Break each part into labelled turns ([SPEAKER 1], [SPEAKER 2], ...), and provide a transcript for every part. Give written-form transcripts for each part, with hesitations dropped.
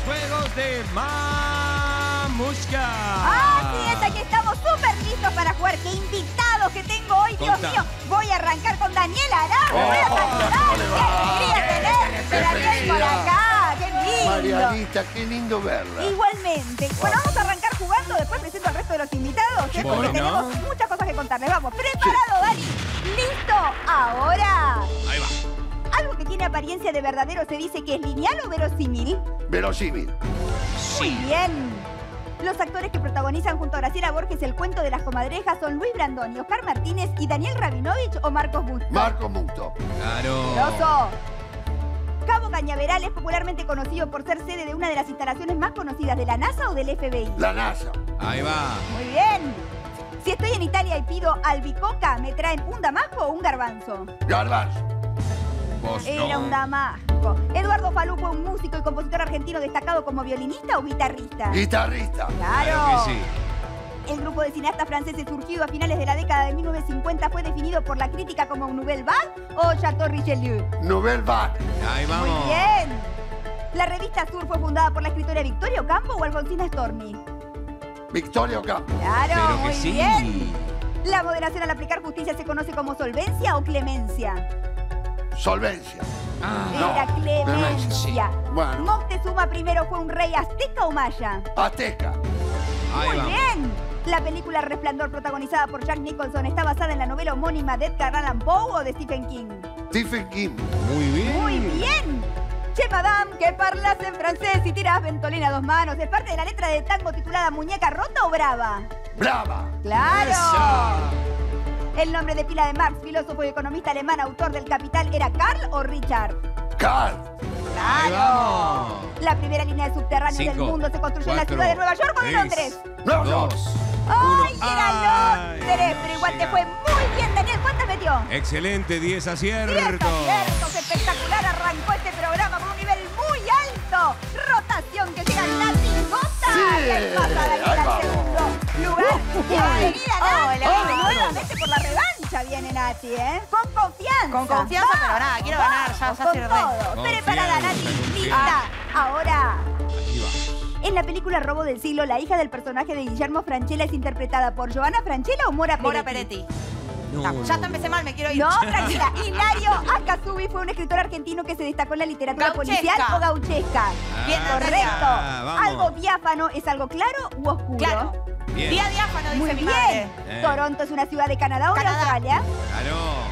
[SPEAKER 1] juegos de Mamushka.
[SPEAKER 2] Así es, aquí estamos súper listos para jugar. ¡Qué invitados que tengo hoy, Dios mío! Voy a arrancar con Daniel Arán. ¡Qué alegría tenerte, Daniel, por acá! ¡Qué lindo!
[SPEAKER 3] Marianita, qué lindo verla.
[SPEAKER 2] Igualmente. Bueno, vamos a arrancar jugando, después presento al resto de los invitados,
[SPEAKER 1] Bueno.
[SPEAKER 2] porque tenemos muchas cosas que contarles. Vamos, ¿preparado, Dani? ¿Listo? Ahora.
[SPEAKER 1] Ahí va.
[SPEAKER 2] Algo que tiene apariencia de verdadero se dice que es lineal o verosímil.
[SPEAKER 3] Verosímil.
[SPEAKER 2] Muy bien. Los actores que protagonizan junto a Graciela Borges el cuento de las comadrejas son Luis Brandoni, Oscar Martínez y Daniel Rabinovich o Marcos Busto.
[SPEAKER 3] Marcos Musto.
[SPEAKER 1] Claro.
[SPEAKER 2] Grosso. Cabo Cañaveral es popularmente conocido por ser sede de una de las instalaciones más conocidas de la NASA o del FBI.
[SPEAKER 3] La NASA.
[SPEAKER 1] Ahí va.
[SPEAKER 2] Muy bien. Si estoy en Italia y pido albicoca, ¿me traen un damasco o un garbanzo?
[SPEAKER 3] Garbanzo.
[SPEAKER 1] Vos
[SPEAKER 2] Era
[SPEAKER 1] no.
[SPEAKER 2] un damasco. Eduardo Falú fue un músico y compositor argentino destacado como violinista o guitarrista.
[SPEAKER 3] Guitarrista.
[SPEAKER 2] Claro.
[SPEAKER 1] que sí.
[SPEAKER 2] El grupo de cineastas franceses surgido a finales de la década de 1950 fue definido por la crítica como Nouvelle Vague o Chateau Richelieu.
[SPEAKER 3] Nouvelle Vague.
[SPEAKER 1] Ahí vamos.
[SPEAKER 2] Muy bien. La revista Sur fue fundada por la escritora Victoria Ocampo o Alfonsina Storni.
[SPEAKER 3] Victoria Ocampo.
[SPEAKER 2] Claro,
[SPEAKER 1] Pero que
[SPEAKER 2] muy
[SPEAKER 1] sí.
[SPEAKER 2] bien. La moderación al aplicar justicia se conoce como solvencia o clemencia.
[SPEAKER 3] Solvencia.
[SPEAKER 2] Era
[SPEAKER 3] clemencia, sí.
[SPEAKER 2] clemencia.
[SPEAKER 3] Bueno.
[SPEAKER 2] ¿Moctezuma primero fue un rey azteca o maya?
[SPEAKER 3] Azteca.
[SPEAKER 1] Ahí
[SPEAKER 2] Muy
[SPEAKER 1] vamos.
[SPEAKER 2] bien. La película Resplandor, protagonizada por Jack Nicholson, está basada en la novela homónima de Edgar Allan Poe o de Stephen King.
[SPEAKER 3] Stephen King.
[SPEAKER 1] Muy bien.
[SPEAKER 2] Muy bien. Che, madame, que parlas en francés y tiras ventolina a dos manos. ¿Es parte de la letra de tango titulada Muñeca Rota o Brava?
[SPEAKER 3] Brava.
[SPEAKER 2] ¡Claro!
[SPEAKER 1] Esa.
[SPEAKER 2] El nombre de pila de Marx, filósofo y economista alemán, autor del Capital, ¿era Karl o Richard?
[SPEAKER 3] Carl.
[SPEAKER 1] Ahí vamos.
[SPEAKER 2] La primera línea de subterráneos del
[SPEAKER 1] 5,
[SPEAKER 2] mundo se construyó en la
[SPEAKER 1] 4,
[SPEAKER 2] ciudad de Nueva York o de
[SPEAKER 1] 3,
[SPEAKER 2] Londres.
[SPEAKER 3] Nueva York.
[SPEAKER 1] 2,
[SPEAKER 2] ¡Ay,
[SPEAKER 1] 1.
[SPEAKER 2] era Londres! Pero igual te fue muy bien, Daniel. ¿Cuántas metió?
[SPEAKER 1] Excelente, 10 aciertos.
[SPEAKER 2] 10 aciertos. Espectacular. Arrancó este programa con un nivel muy alto. Rotación que llega Nati Gota.
[SPEAKER 3] Sí.
[SPEAKER 2] ¿Qué pasa, Daniel,
[SPEAKER 3] Ahí
[SPEAKER 2] al
[SPEAKER 3] vamos.
[SPEAKER 2] segundo lugar? Bienvenida, Nati.
[SPEAKER 4] Hola.
[SPEAKER 2] Nuevamente por la revancha viene Nati, ¿eh? Con confianza.
[SPEAKER 4] Con confianza, pero nada, quiero ganar, ya
[SPEAKER 2] Vamos,
[SPEAKER 4] se
[SPEAKER 2] con
[SPEAKER 4] re.
[SPEAKER 2] todo. Preparada, Nati.
[SPEAKER 1] Confianza.
[SPEAKER 2] Lista. Ahora.
[SPEAKER 1] Ahí va.
[SPEAKER 2] En la película Robo del Siglo, la hija del personaje de Guillermo Francella es interpretada por Giovanna Francella o Mora Peretti.
[SPEAKER 4] Mora Peretti.
[SPEAKER 1] No,
[SPEAKER 4] Ya te empecé mal, me quiero ir.
[SPEAKER 2] No, tranquila. Hilario Akasubi fue un escritor argentino que se destacó en la literatura
[SPEAKER 4] Gauchesca.
[SPEAKER 2] policial o gauchesca.
[SPEAKER 4] Bien,
[SPEAKER 2] Correcto.
[SPEAKER 1] vamos.
[SPEAKER 2] Algo diáfano es algo claro u oscuro.
[SPEAKER 4] Claro.
[SPEAKER 1] Bien.
[SPEAKER 4] Día diáfano,
[SPEAKER 2] Muy
[SPEAKER 4] dice mi
[SPEAKER 2] bien.
[SPEAKER 4] madre.
[SPEAKER 2] Toronto es una ciudad de Canadá o de
[SPEAKER 4] Canadá.
[SPEAKER 2] Australia.
[SPEAKER 1] Claro.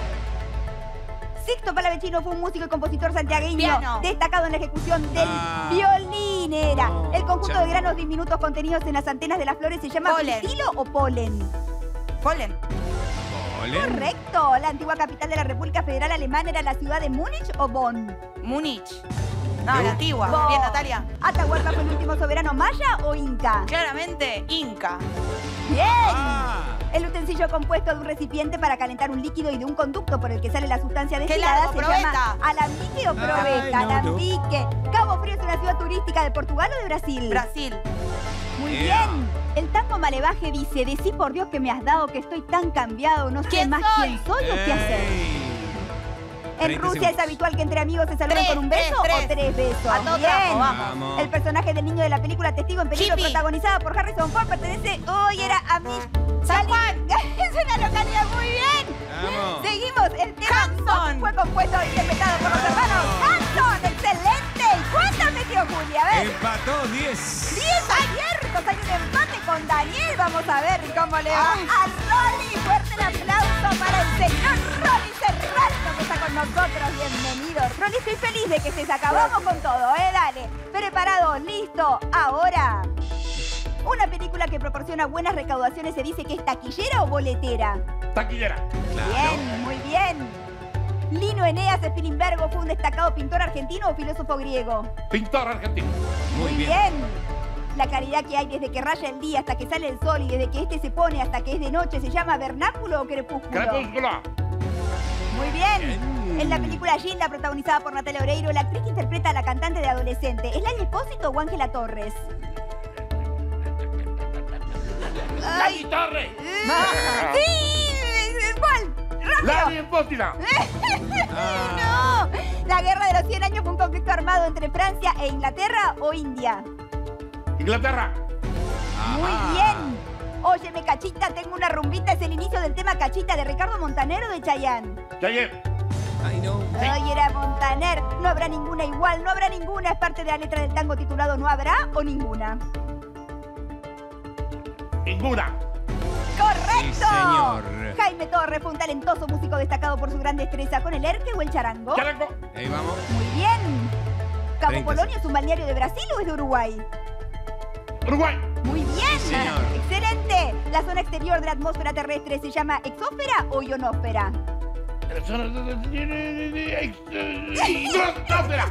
[SPEAKER 2] Sixto Palavecino fue un músico y compositor santiagueño
[SPEAKER 4] Piano.
[SPEAKER 2] destacado en la ejecución del
[SPEAKER 1] Ah.
[SPEAKER 2] violín. Era.
[SPEAKER 1] No,
[SPEAKER 2] El conjunto
[SPEAKER 1] chao.
[SPEAKER 2] de granos diminutos contenidos en las antenas de las flores se llama
[SPEAKER 4] Polen.
[SPEAKER 2] pistilo o polen.
[SPEAKER 4] Polen.
[SPEAKER 1] Polen.
[SPEAKER 2] Correcto. La antigua capital de la República Federal Alemana era la ciudad de Múnich o Bonn.
[SPEAKER 4] Múnich. No,
[SPEAKER 1] ¿Qué?
[SPEAKER 4] la antigua.
[SPEAKER 2] Bonn.
[SPEAKER 4] Bien, Natalia.
[SPEAKER 2] ¿Atahualpa fue el último soberano maya o inca?
[SPEAKER 4] Claramente, Inca.
[SPEAKER 2] ¡Bien!
[SPEAKER 1] Ah.
[SPEAKER 2] El utensilio compuesto de un recipiente para calentar un líquido y de un conducto por el que sale la sustancia
[SPEAKER 4] ¡Qué
[SPEAKER 2] destilada
[SPEAKER 4] largo,
[SPEAKER 2] se
[SPEAKER 4] probeta!
[SPEAKER 2] llama alambique o probeta.
[SPEAKER 1] Ay, no, no.
[SPEAKER 2] Alambique. Cabo Frío es una ciudad turística de Portugal o de Brasil.
[SPEAKER 4] Brasil.
[SPEAKER 2] Muy
[SPEAKER 1] Yeah.
[SPEAKER 2] bien. El tango malevaje dice, decí por Dios que me has dado, que estoy tan cambiado, no sé
[SPEAKER 4] ¿Quién
[SPEAKER 2] más
[SPEAKER 4] soy?
[SPEAKER 2] quién soy o qué hacer.
[SPEAKER 1] Ey.
[SPEAKER 2] En
[SPEAKER 1] 30
[SPEAKER 2] Rusia es
[SPEAKER 1] segundos.
[SPEAKER 2] habitual que entre amigos se saluden
[SPEAKER 4] Tres,
[SPEAKER 2] con un beso
[SPEAKER 4] tres,
[SPEAKER 2] o 3 besos.
[SPEAKER 4] A todo
[SPEAKER 2] Bien.
[SPEAKER 4] trapo, vamos.
[SPEAKER 1] Vamos.
[SPEAKER 2] El personaje del niño de la película Testigo en Peligro,
[SPEAKER 4] Chippy.
[SPEAKER 2] protagonizada por Harrison Ford, pertenece hoy era a mí.
[SPEAKER 4] San Juan.
[SPEAKER 2] Es una localidad muy bien.
[SPEAKER 1] Vamos.
[SPEAKER 2] Seguimos. El tema
[SPEAKER 4] Hanson.
[SPEAKER 2] fue compuesto e interpretado por los hermanos Hanson. Excelente. ¿Y cuántas metió Julia? A ver.
[SPEAKER 1] Empató 10.
[SPEAKER 2] 10 aciertos. Hay un empate con Daniel. Vamos a ver cómo le va a Rolly. Fuerte el aplauso para el señor Rolly Serrano que está con nosotros. Bienvenido. Rolly, estoy feliz de que estés acá. Vamos con todo, Dale. Preparado, listo. Ahora. Una película que proporciona buenas recaudaciones se dice que es taquillera o boletera.
[SPEAKER 3] Taquillera.
[SPEAKER 1] Claro.
[SPEAKER 2] Bien, muy bien. Lino Eneas Spilimbergo fue un destacado pintor argentino o filósofo griego.
[SPEAKER 3] Pintor argentino.
[SPEAKER 1] Muy bien.
[SPEAKER 2] La claridad que hay desde que raya el día hasta que sale el sol y desde que este se pone hasta que es de noche se llama vernáculo o crepúsculo.
[SPEAKER 3] Crepúsculo.
[SPEAKER 2] Muy bien. En la película Ginda, protagonizada por Natalia Oreiro, la actriz que interpreta a la cantante de adolescente, ¿es Lali Espósito o Ángela Torres?
[SPEAKER 3] Lali Torres.
[SPEAKER 2] ¡Sí! ¿Cuál? ¡Rápido!
[SPEAKER 3] Lali Espósito.
[SPEAKER 1] Ah.
[SPEAKER 2] ¡No! La guerra de los 100 años Un conflicto armado entre Francia e Inglaterra o India.
[SPEAKER 3] Inglaterra.
[SPEAKER 2] Muy
[SPEAKER 1] Ajá.
[SPEAKER 2] bien. Óyeme, Cachita, tengo una rumbita. Es el inicio del tema Cachita de Ricardo Montaner o de Chayanne.
[SPEAKER 3] Chayanne.
[SPEAKER 1] Ay, no.
[SPEAKER 2] Ay, era Montaner. No habrá ninguna igual, no habrá ninguna. Es parte de la letra del tango titulado No habrá o ninguna.
[SPEAKER 3] Ninguna.
[SPEAKER 2] ¡Correcto!
[SPEAKER 1] Sí, señor.
[SPEAKER 2] Jaime Torres fue un talentoso músico destacado por su gran destreza con el erque o el charango.
[SPEAKER 3] Charango.
[SPEAKER 1] Ahí vamos.
[SPEAKER 2] Muy bien. ¿Cabo
[SPEAKER 1] 30
[SPEAKER 2] Polonio es un balneario de Brasil o es de Uruguay?
[SPEAKER 3] Uruguay.
[SPEAKER 2] Muy bien.
[SPEAKER 1] Sí, señor.
[SPEAKER 2] Excelente. La zona exterior de la atmósfera terrestre se llama exósfera o ionosfera.
[SPEAKER 3] Atmósfera.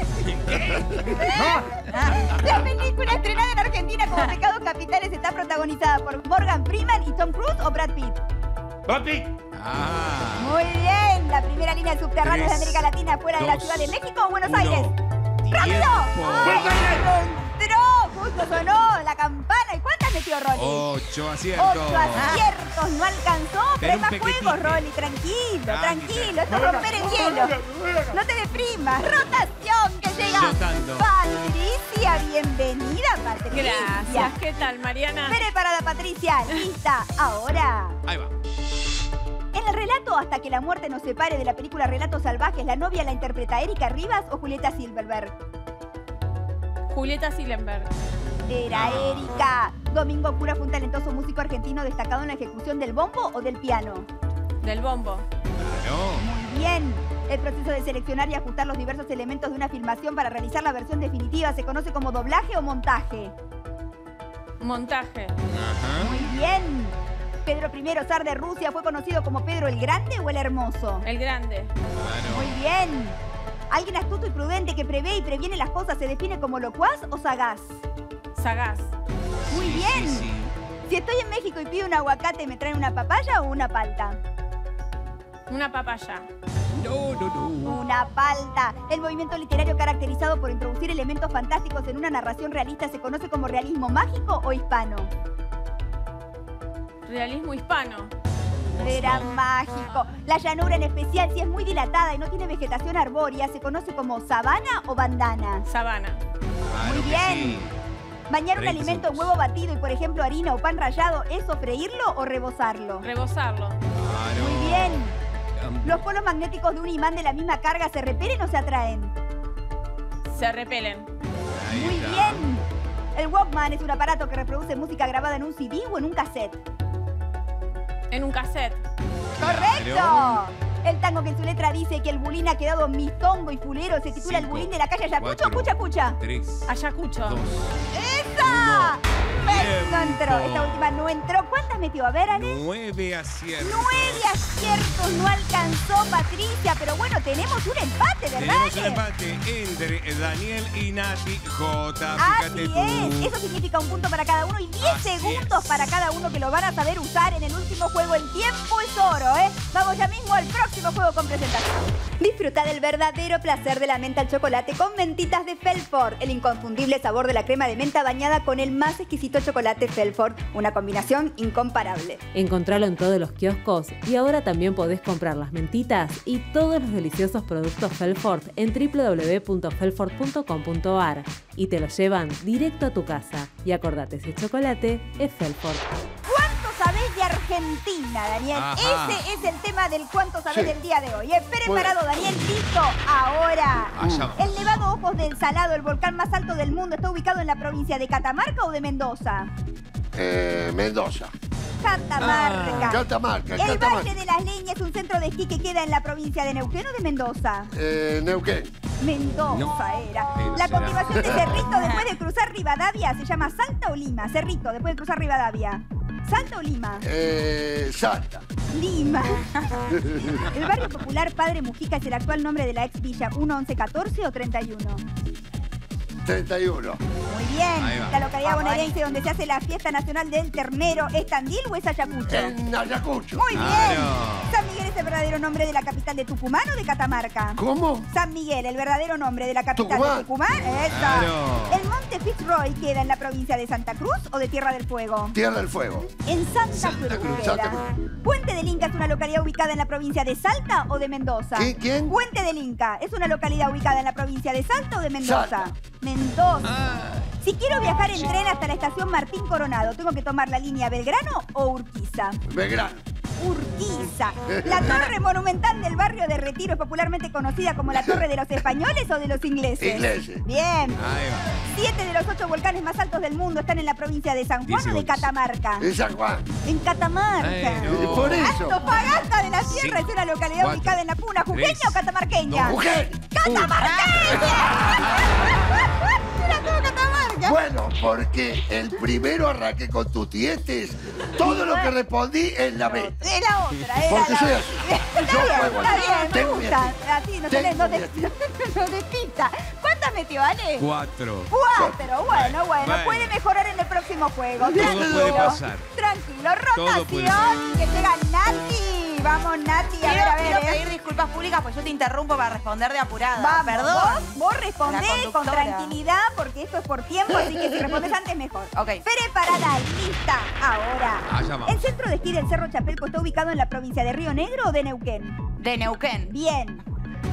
[SPEAKER 2] La película estrenada en Argentina como Pecados Capitales está protagonizada por Morgan Freeman y Tom Cruise o Brad Pitt.
[SPEAKER 3] Brati.
[SPEAKER 1] Ah.
[SPEAKER 2] Muy bien. La primera línea de subterráneos de
[SPEAKER 1] 3,
[SPEAKER 2] América Latina fuera de la
[SPEAKER 1] 2,
[SPEAKER 2] Ciudad de México o Buenos
[SPEAKER 1] 1.
[SPEAKER 2] Aires. ¡Rápido!
[SPEAKER 1] Tiempo.
[SPEAKER 3] Buenos Aires.
[SPEAKER 2] ¡Entró! Justo sonó la campana. ¿Y cuántas metió Rolly?
[SPEAKER 1] 8 aciertos.
[SPEAKER 2] 8 aciertos. No alcanzó. Pero
[SPEAKER 1] Pero
[SPEAKER 2] hay
[SPEAKER 1] un
[SPEAKER 2] más
[SPEAKER 1] pequeñito.
[SPEAKER 2] juegos, Rolly. Tranquilo,
[SPEAKER 1] Tranqui,
[SPEAKER 2] tranquilo. Esto es romper el hielo. No te deprimas. Rotación que llega.
[SPEAKER 1] Flotando.
[SPEAKER 2] Patricia, bienvenida, Patricia.
[SPEAKER 5] Gracias. ¿Qué tal, Mariana?
[SPEAKER 2] Preparada, Patricia. Lista. Ahora.
[SPEAKER 1] Ahí va.
[SPEAKER 2] En el relato Hasta que la muerte nos separe de la película Relatos Salvajes, la novia la interpreta Erika Rivas o Julieta Silverberg.
[SPEAKER 5] Julieta Silverberg.
[SPEAKER 2] Era Erika. Domingo Cura fue un talentoso músico argentino destacado en la ejecución del bombo o del piano.
[SPEAKER 5] Del bombo.
[SPEAKER 1] Claro.
[SPEAKER 2] Muy bien. El proceso de seleccionar y ajustar los diversos elementos de una filmación para realizar la versión definitiva se conoce como doblaje o montaje.
[SPEAKER 5] Montaje.
[SPEAKER 1] Ajá.
[SPEAKER 2] Muy bien. Pedro I, zar de Rusia, fue conocido como Pedro el Grande o el Hermoso.
[SPEAKER 5] El grande.
[SPEAKER 2] Muy
[SPEAKER 1] Claro.
[SPEAKER 2] bien. Alguien astuto y prudente que prevé y previene las cosas se define como locuaz o sagaz.
[SPEAKER 5] Sagaz.
[SPEAKER 2] Muy
[SPEAKER 1] Sí,
[SPEAKER 2] bien.
[SPEAKER 1] sí, sí.
[SPEAKER 2] Si estoy en México y pido un aguacate, ¿me traen una papaya o una palta?
[SPEAKER 5] Una papaya.
[SPEAKER 1] No, no, no.
[SPEAKER 2] Una palta. El movimiento literario caracterizado por introducir elementos fantásticos en una narración realista se conoce como realismo mágico o hispano.
[SPEAKER 5] Realismo hispano.
[SPEAKER 2] Era mágico. La llanura en especial, si es muy dilatada y no tiene vegetación arbórea, se conoce como sabana o bandana.
[SPEAKER 5] Sabana.
[SPEAKER 1] Claro
[SPEAKER 2] Muy
[SPEAKER 1] que
[SPEAKER 2] bien.
[SPEAKER 1] sí.
[SPEAKER 2] Bañar un
[SPEAKER 1] 30
[SPEAKER 2] alimento en
[SPEAKER 1] segundos.
[SPEAKER 2] huevo batido y, por ejemplo, harina o pan rallado, ¿es sofreírlo o rebozarlo?
[SPEAKER 5] Rebozarlo.
[SPEAKER 1] Claro.
[SPEAKER 2] Muy bien. ¿Los polos magnéticos de un imán de la misma carga se repelen o se atraen?
[SPEAKER 5] Se repelen.
[SPEAKER 1] Ahí
[SPEAKER 2] Muy
[SPEAKER 1] está.
[SPEAKER 2] bien. El Walkman es un aparato que reproduce música grabada en un CD o en un cassette.
[SPEAKER 5] En un cassette.
[SPEAKER 2] ¡Correcto!
[SPEAKER 1] Claro.
[SPEAKER 2] El tango que en su letra dice que el bulín ha quedado mistongo y fulero se titula El
[SPEAKER 1] 5,
[SPEAKER 2] bulín de la calle Ayacucho.
[SPEAKER 1] 4,
[SPEAKER 2] Pucha, pucha.
[SPEAKER 1] 3,
[SPEAKER 5] Ayacucho.
[SPEAKER 1] 2.
[SPEAKER 2] ¡Esa! No entró.
[SPEAKER 1] Tiempo.
[SPEAKER 2] Esta última no entró. ¿Cuántas metió? A ver, Ale.
[SPEAKER 1] 9 aciertos.
[SPEAKER 2] 9 aciertos. No alcanzó Patricia. Pero bueno, tenemos un empate, ¿verdad?
[SPEAKER 1] Tenemos un
[SPEAKER 2] Ale?
[SPEAKER 1] empate entre Daniel y Nati J.
[SPEAKER 2] Así
[SPEAKER 1] Fíjate tú.
[SPEAKER 2] es. Eso significa un punto para cada uno y 10
[SPEAKER 1] Así
[SPEAKER 2] segundos
[SPEAKER 1] es.
[SPEAKER 2] para cada uno que lo van a saber usar en el último juego. El tiempo es oro, ¿eh? Vamos ya mismo al próximo juego con presentación. Disfruta del verdadero placer de la menta al chocolate con mentitas de Felford. El inconfundible sabor de la crema de menta bañada con el más exquisito chocolate Felford. Una combinación incomparable.
[SPEAKER 6] Encontralo en todos los kioscos y ahora también podés comprar las mentitas y todos los deliciosos productos Felford en www.felford.com.ar y te los llevan directo a tu casa. Y acordate, ese chocolate es Felford.
[SPEAKER 2] ¿Cuánto sabés de Argentina, Daniel?
[SPEAKER 1] Ajá.
[SPEAKER 2] Ese es el tema del cuánto sabés
[SPEAKER 3] Sí.
[SPEAKER 2] del día de hoy. Preparado, Daniel, listo. Ahora.
[SPEAKER 1] Allá va.
[SPEAKER 2] El Nevado Ojos del Salado, el volcán más alto del mundo, está ubicado en la provincia de Catamarca o de Mendoza.
[SPEAKER 3] Mendoza.
[SPEAKER 2] Catamarca.
[SPEAKER 3] Catamarca.
[SPEAKER 2] El
[SPEAKER 3] Catamarca.
[SPEAKER 2] Valle de las Leñas es un centro de esquí que queda en la provincia de Neuquén o de Mendoza.
[SPEAKER 3] Neuquén.
[SPEAKER 2] Mendoza
[SPEAKER 1] No.
[SPEAKER 2] era.
[SPEAKER 1] Pero
[SPEAKER 2] La
[SPEAKER 1] será.
[SPEAKER 2] continuación de Cerrito después de cruzar Rivadavia se llama Salta o Lima. Cerrito después de cruzar Rivadavia. ¿Salta o Lima?
[SPEAKER 3] Salta.
[SPEAKER 2] Lima. El barrio popular Padre Mujica es el actual nombre de la ex villa 1114 o 31.
[SPEAKER 3] 31.
[SPEAKER 2] Muy bien.
[SPEAKER 1] Ahí va.
[SPEAKER 2] La localidad bonaerense donde se hace la fiesta nacional del ternero, ¿es Tandil o es Ayacucho?
[SPEAKER 3] En Ayacucho.
[SPEAKER 2] Muy bien.
[SPEAKER 1] Claro.
[SPEAKER 2] San Miguel es es el verdadero nombre de la capital de Tucumán o de Catamarca?
[SPEAKER 3] ¿Cómo?
[SPEAKER 2] San Miguel, el verdadero nombre de la capital
[SPEAKER 3] Tucumán.
[SPEAKER 2] de Tucumán. Eso.
[SPEAKER 1] Claro.
[SPEAKER 2] ¿El monte Fitzroy queda en la provincia de Santa Cruz o de Tierra del Fuego?
[SPEAKER 3] Tierra del Fuego.
[SPEAKER 2] En Santa
[SPEAKER 1] Santa
[SPEAKER 2] Cruz.
[SPEAKER 1] Cruz.
[SPEAKER 2] queda.
[SPEAKER 3] Santa Cruz.
[SPEAKER 2] ¿Puente del Inca es una localidad ubicada en la provincia de Salta o de Mendoza?
[SPEAKER 3] ¿Quién?
[SPEAKER 2] Puente del Inca es una localidad ubicada en la provincia de Salta o de Mendoza.
[SPEAKER 3] Salta.
[SPEAKER 2] Mendoza.
[SPEAKER 1] Ah,
[SPEAKER 2] Si quiero viajar en tren hasta la estación Martín Coronado, ¿tengo que tomar la línea Belgrano o Urquiza?
[SPEAKER 3] Belgrano.
[SPEAKER 2] Urquiza. ¿La torre monumental del barrio de Retiro es popularmente conocida como la Torre de los Españoles o de los ingleses?
[SPEAKER 3] Ingleses.
[SPEAKER 2] Bien.
[SPEAKER 1] ahí va.
[SPEAKER 2] 7 de los 8 volcanes más altos del mundo están en la provincia de San Juan o de
[SPEAKER 1] 18.
[SPEAKER 2] Catamarca.
[SPEAKER 3] En San Juan.
[SPEAKER 2] En Catamarca.
[SPEAKER 1] Ay, no.
[SPEAKER 3] Por eso.
[SPEAKER 2] Antofagasta de la Sierra es una localidad
[SPEAKER 1] 4,
[SPEAKER 2] ubicada en la Puna, ¿jujeña
[SPEAKER 1] 3,
[SPEAKER 2] o catamarqueña?
[SPEAKER 3] Mujer.
[SPEAKER 2] Era todo Catamarca.
[SPEAKER 3] Bueno, porque el primero arranqué con tus tietes. Todo lo que respondí en la B.
[SPEAKER 2] De la otra, era
[SPEAKER 3] Porque
[SPEAKER 2] la
[SPEAKER 3] soy
[SPEAKER 2] otra.
[SPEAKER 3] así.
[SPEAKER 2] Está
[SPEAKER 3] Yo
[SPEAKER 2] bien,
[SPEAKER 3] juego
[SPEAKER 2] está
[SPEAKER 3] así.
[SPEAKER 2] bien, me
[SPEAKER 3] Tengo mi
[SPEAKER 2] gusta.
[SPEAKER 3] estilo.
[SPEAKER 2] Así, no
[SPEAKER 3] Tengo
[SPEAKER 2] tenés,
[SPEAKER 3] mi
[SPEAKER 2] no despista. ¿Cuántas metió, Ale?
[SPEAKER 1] 4.
[SPEAKER 2] 4, bueno,
[SPEAKER 1] Bueno.
[SPEAKER 2] puede mejorar en el próximo juego.
[SPEAKER 1] Todo puede pasar.
[SPEAKER 2] Tranquilo,
[SPEAKER 1] Todo puede
[SPEAKER 2] rotación, que llega Nati. Vamos, Nati, a ver,
[SPEAKER 4] Quiero
[SPEAKER 2] ¿eh?
[SPEAKER 4] pedir disculpas públicas porque yo te interrumpo para responder de apurada.
[SPEAKER 2] Vamos,
[SPEAKER 4] Perdón.
[SPEAKER 2] Vos respondés
[SPEAKER 4] La
[SPEAKER 2] con
[SPEAKER 4] conductora.
[SPEAKER 2] tranquilidad porque esto es por tiempo, así que si respondes antes mejor.
[SPEAKER 4] Ok.
[SPEAKER 2] Preparada, lista, ahora.
[SPEAKER 1] Allá vamos.
[SPEAKER 2] ¿El centro de esquí del Cerro Chapelco está ubicado en la provincia de Río Negro o de Neuquén?
[SPEAKER 4] De Neuquén.
[SPEAKER 2] Bien.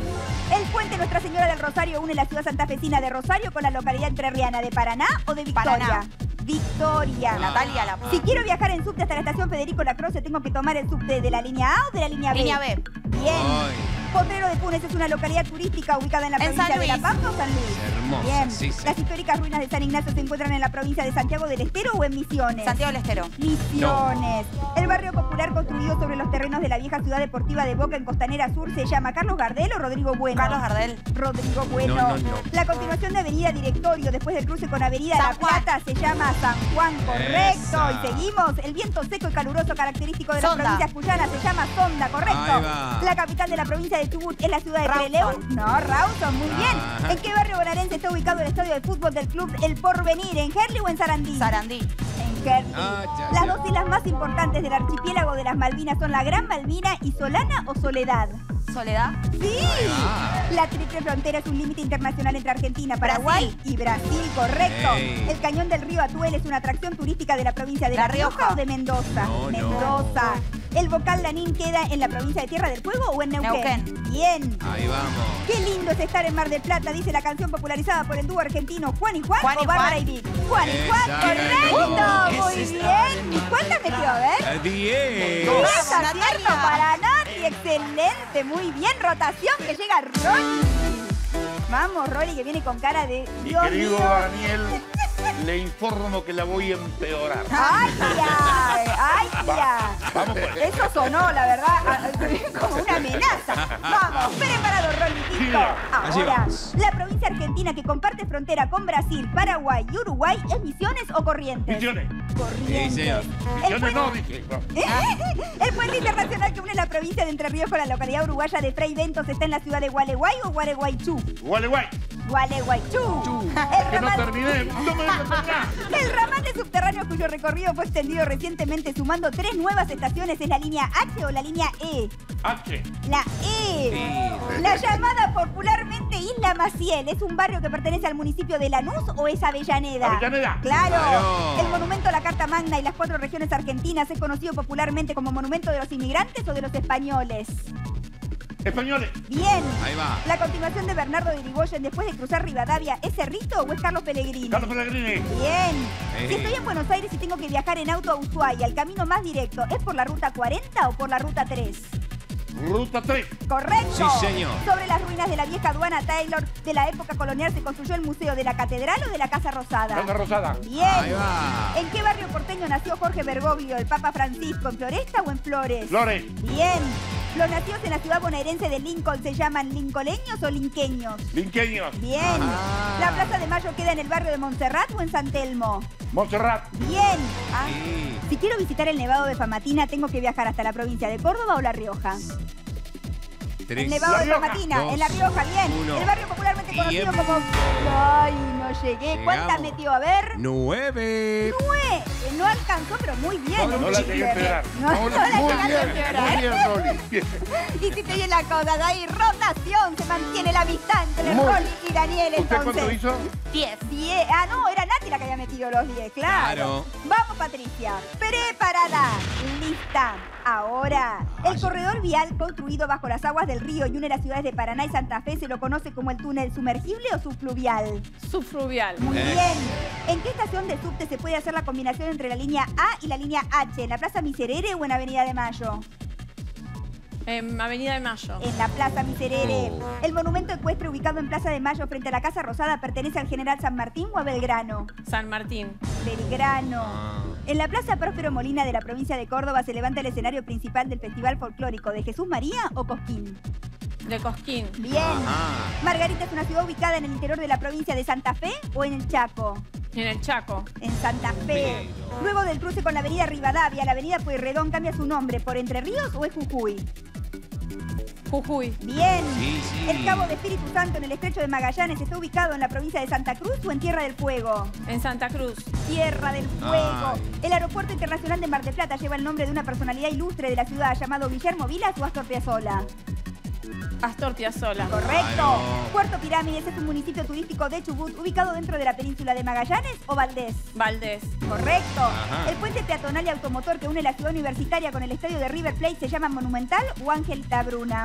[SPEAKER 2] ¿El puente Nuestra Señora del Rosario une la ciudad santafesina de Rosario con la localidad entrerriana de Paraná o de Victoria?
[SPEAKER 4] Paraná.
[SPEAKER 2] Victoria.
[SPEAKER 4] Natalia la
[SPEAKER 2] Si quiero viajar en subte hasta la estación Federico Lacroze, ¿tengo que tomar el subte de la línea A o de la línea B?
[SPEAKER 4] Línea B.
[SPEAKER 2] Bien.
[SPEAKER 1] Ay.
[SPEAKER 2] Potrero de Funes es una localidad turística ubicada en la
[SPEAKER 4] En
[SPEAKER 2] provincia
[SPEAKER 4] San
[SPEAKER 2] de La
[SPEAKER 4] Luis.
[SPEAKER 2] Pampa o San Luis.
[SPEAKER 1] Hermosa,
[SPEAKER 2] Bien.
[SPEAKER 1] sí, sí.
[SPEAKER 2] ¿Las históricas ruinas de San Ignacio se encuentran en la provincia de Santiago del Estero o en Misiones?
[SPEAKER 4] Santiago del Estero.
[SPEAKER 2] Misiones. El barrio popular construido sobre los terrenos de la vieja ciudad deportiva de Boca en Costanera Sur se llama Carlos Gardel o Rodrigo Bueno.
[SPEAKER 4] Carlos Gardel.
[SPEAKER 2] Rodrigo Bueno.
[SPEAKER 1] No.
[SPEAKER 2] La continuación de Avenida Directorio después del cruce con Avenida
[SPEAKER 4] San
[SPEAKER 2] La Plata se llama San Juan, correcto.
[SPEAKER 1] Esa.
[SPEAKER 2] Y seguimos. El viento seco y caluroso característico de las
[SPEAKER 4] Sonda.
[SPEAKER 2] provincias cuyanas se llama Sonda, correcto.
[SPEAKER 1] Ahí va.
[SPEAKER 2] La capital de la provincia de Chubut es la ciudad de
[SPEAKER 4] Rawson.
[SPEAKER 2] Trelew. No, Rawson, muy bien.
[SPEAKER 1] Ajá.
[SPEAKER 2] ¿En qué barrio bonaerense está ubicado el estadio de fútbol del club El Porvenir? ¿En Herli o en Sarandí?
[SPEAKER 4] Sarandí.
[SPEAKER 2] En Herli.
[SPEAKER 1] Ah, ya,
[SPEAKER 2] Las
[SPEAKER 1] ya.
[SPEAKER 2] dos islas más importantes del archipiélago de las Malvinas son la Gran Malvina y Solana o Soledad.
[SPEAKER 4] Soledad.
[SPEAKER 2] Sí.
[SPEAKER 1] va.
[SPEAKER 2] La triple frontera es un límite internacional entre Argentina, Paraguay y Brasil, correcto.
[SPEAKER 1] Ey.
[SPEAKER 2] El cañón del río Atuel es una atracción turística de la provincia de
[SPEAKER 4] La
[SPEAKER 2] La Rioja
[SPEAKER 4] Rioja.
[SPEAKER 2] o de Mendoza.
[SPEAKER 1] No.
[SPEAKER 2] Mendoza. ¿El Bocal Lanín queda en la provincia de Tierra del Fuego o en Neuquén?
[SPEAKER 4] Neuquén.
[SPEAKER 2] Bien.
[SPEAKER 1] Ahí vamos.
[SPEAKER 2] Qué lindo es estar en Mar del Plata, dice la canción popularizada por el dúo argentino Juan y Juan,
[SPEAKER 4] Juan y
[SPEAKER 2] o Bárbara
[SPEAKER 4] Juan.
[SPEAKER 2] y Vic. Juan y Juan,
[SPEAKER 1] Exacto.
[SPEAKER 2] correcto. Muy bien. ¿Cuántas metió? A ver.
[SPEAKER 1] 10.
[SPEAKER 2] Tres
[SPEAKER 4] Vamos,
[SPEAKER 2] aciertos
[SPEAKER 4] Natalia.
[SPEAKER 2] para Nati, excelente, muy bien, rotación que llega Rolly. Vamos, Rolly, que viene con cara de
[SPEAKER 7] Mi
[SPEAKER 2] Dios
[SPEAKER 7] querido
[SPEAKER 2] mío.
[SPEAKER 7] Daniel, le informo que la voy a empeorar.
[SPEAKER 2] ¡Ay, ya! ¡Ay, ya!
[SPEAKER 7] Vamos pues.
[SPEAKER 2] Eso sonó, la verdad, como una amenaza. Vamos, preparado, Rolly, listo.
[SPEAKER 1] Allí
[SPEAKER 2] Ahora,
[SPEAKER 1] vamos.
[SPEAKER 2] la provincia argentina que comparte frontera con Brasil, Paraguay y Uruguay es Misiones o Corrientes.
[SPEAKER 7] Misiones.
[SPEAKER 2] Corrientes.
[SPEAKER 1] Sí, señor.
[SPEAKER 2] El
[SPEAKER 7] Misiones no,
[SPEAKER 2] puente-
[SPEAKER 7] dije. No.
[SPEAKER 2] El puente internacional que une la provincia de Entre Ríos con la localidad uruguaya de Frei Ventos está en la ciudad de Gualeguay o Gualeguaychú.
[SPEAKER 7] Gualeguay.
[SPEAKER 2] Gualeguaychú.
[SPEAKER 7] Que no terminé. No me dejes terminar.
[SPEAKER 2] El ramal de subterráneo cuyo recorrido fue extendido recientemente sumando 3 nuevas estaciones es la línea H o la línea E.
[SPEAKER 7] H.
[SPEAKER 2] La E. La llamada popularmente Isla Maciel, ¿es un barrio que pertenece al municipio de Lanús o es Avellaneda?
[SPEAKER 7] Avellaneda.
[SPEAKER 2] Claro.
[SPEAKER 1] Claro.
[SPEAKER 2] El monumento a la Carta Magna y las 4 regiones argentinas es conocido popularmente como monumento de los inmigrantes o de los españoles.
[SPEAKER 7] Españoles.
[SPEAKER 2] Bien.
[SPEAKER 1] Ahí va.
[SPEAKER 2] La continuación de Bernardo de Irigoyen después de cruzar Rivadavia, ¿es Cerrito o es Carlos Pellegrini?
[SPEAKER 7] Carlos Pellegrini.
[SPEAKER 2] Bien.
[SPEAKER 1] Ey.
[SPEAKER 2] Si estoy en Buenos Aires y tengo que viajar en auto a Ushuaia, ¿el camino más directo es por la ruta 40 o por la ruta 3?
[SPEAKER 7] Ruta 3.
[SPEAKER 2] Correcto.
[SPEAKER 1] Sí, señor.
[SPEAKER 2] Sobre las ruinas de la vieja aduana Taylor de la época colonial se construyó el Museo de la Catedral o de la Casa Rosada.
[SPEAKER 7] Casa Rosada.
[SPEAKER 2] Bien.
[SPEAKER 1] Ahí va.
[SPEAKER 2] ¿En qué barrio porteño nació Jorge Bergoglio, el Papa Francisco? ¿En Floresta o en Flores?
[SPEAKER 7] Flores.
[SPEAKER 2] Bien. ¿Los nacidos en la ciudad bonaerense de Lincoln se llaman lincoleños o linqueños?
[SPEAKER 7] Linqueños.
[SPEAKER 2] Bien.
[SPEAKER 1] Ah.
[SPEAKER 2] ¿La Plaza de Mayo queda en el barrio de Montserrat o en San Telmo?
[SPEAKER 7] Montserrat.
[SPEAKER 2] Bien.
[SPEAKER 1] Sí.
[SPEAKER 2] Si quiero visitar el Nevado de Famatina, ¿tengo que viajar hasta la provincia de Córdoba o La Rioja?
[SPEAKER 1] 3.
[SPEAKER 2] El Nevado
[SPEAKER 7] La
[SPEAKER 2] de
[SPEAKER 7] Rioja.
[SPEAKER 2] Famatina,
[SPEAKER 1] Dos,
[SPEAKER 2] en La Rioja, bien.
[SPEAKER 1] uno.
[SPEAKER 2] El barrio popularmente conocido
[SPEAKER 1] Tiempo.
[SPEAKER 2] como... Ay, no no llegué. ¿Cuántas metió? A ver.
[SPEAKER 1] 9.
[SPEAKER 2] 9. No alcanzó, pero muy bien.
[SPEAKER 7] No la llegué a esperar.
[SPEAKER 2] No la
[SPEAKER 3] Muy
[SPEAKER 2] llegaste a
[SPEAKER 3] bien,
[SPEAKER 2] empeorar.
[SPEAKER 3] muy bien, Rolly. Bien.
[SPEAKER 2] Hiciste bien la cosa, de ahí rotación. Se mantiene la amistad entre
[SPEAKER 3] Muy
[SPEAKER 2] Rolly y Daniel.
[SPEAKER 7] ¿Usted cuánto
[SPEAKER 2] Entonces,
[SPEAKER 7] hizo?
[SPEAKER 4] 10.
[SPEAKER 2] 10. Ah, no, era Nati la que había metido los 10, claro.
[SPEAKER 1] Claro.
[SPEAKER 2] Vamos, Patricia. Preparada. Lista. Ahora, el corredor vial construido bajo las aguas del río y une las ciudades de Paraná y Santa Fe se lo conoce como el túnel sumergible o subfluvial.
[SPEAKER 5] Subfluvial.
[SPEAKER 2] Muy bien. ¿En qué estación de subte se puede hacer la combinación entre la línea A y la línea H? ¿En la Plaza Miserere o en Avenida de Mayo?
[SPEAKER 5] Avenida de Mayo.
[SPEAKER 2] En la Plaza Miserere. El monumento ecuestre ubicado en Plaza de Mayo frente a la Casa Rosada pertenece al general San Martín o a Belgrano.
[SPEAKER 5] San Martín.
[SPEAKER 2] Belgrano. En la Plaza Próspero Molina de la provincia de Córdoba se levanta el escenario principal del Festival Folclórico de Jesús María o Cosquín.
[SPEAKER 5] De Cosquín.
[SPEAKER 2] Bien. Margarita es una ciudad ubicada en el interior de la provincia de Santa Fe o en el Chaco.
[SPEAKER 5] En el Chaco.
[SPEAKER 2] En Santa Fe. Luego del cruce con la avenida Rivadavia, la avenida Pueyrredón cambia su nombre por Entre Ríos o es Jujuy.
[SPEAKER 5] Jujuy.
[SPEAKER 2] Bien.
[SPEAKER 1] Sí, sí.
[SPEAKER 2] El Cabo de Espíritu Santo en el Estrecho de Magallanes está ubicado en la provincia de Santa Cruz o en Tierra del Fuego.
[SPEAKER 5] En Santa Cruz.
[SPEAKER 2] Tierra del Fuego. El Aeropuerto Internacional de Mar del Plata lleva el nombre de una personalidad ilustre de la ciudad llamado Guillermo Vilas o Astor Piazzolla.
[SPEAKER 5] Astor Piazzolla.
[SPEAKER 2] Correcto.
[SPEAKER 1] Claro.
[SPEAKER 2] Puerto Pirámides es un municipio turístico de Chubut ubicado dentro de la península de Magallanes o Valdés.
[SPEAKER 5] Valdés.
[SPEAKER 2] Correcto.
[SPEAKER 1] Ajá.
[SPEAKER 2] El puente peatonal y automotor que une la ciudad universitaria con el estadio de River Plate se llama Monumental o Ángel Labruna.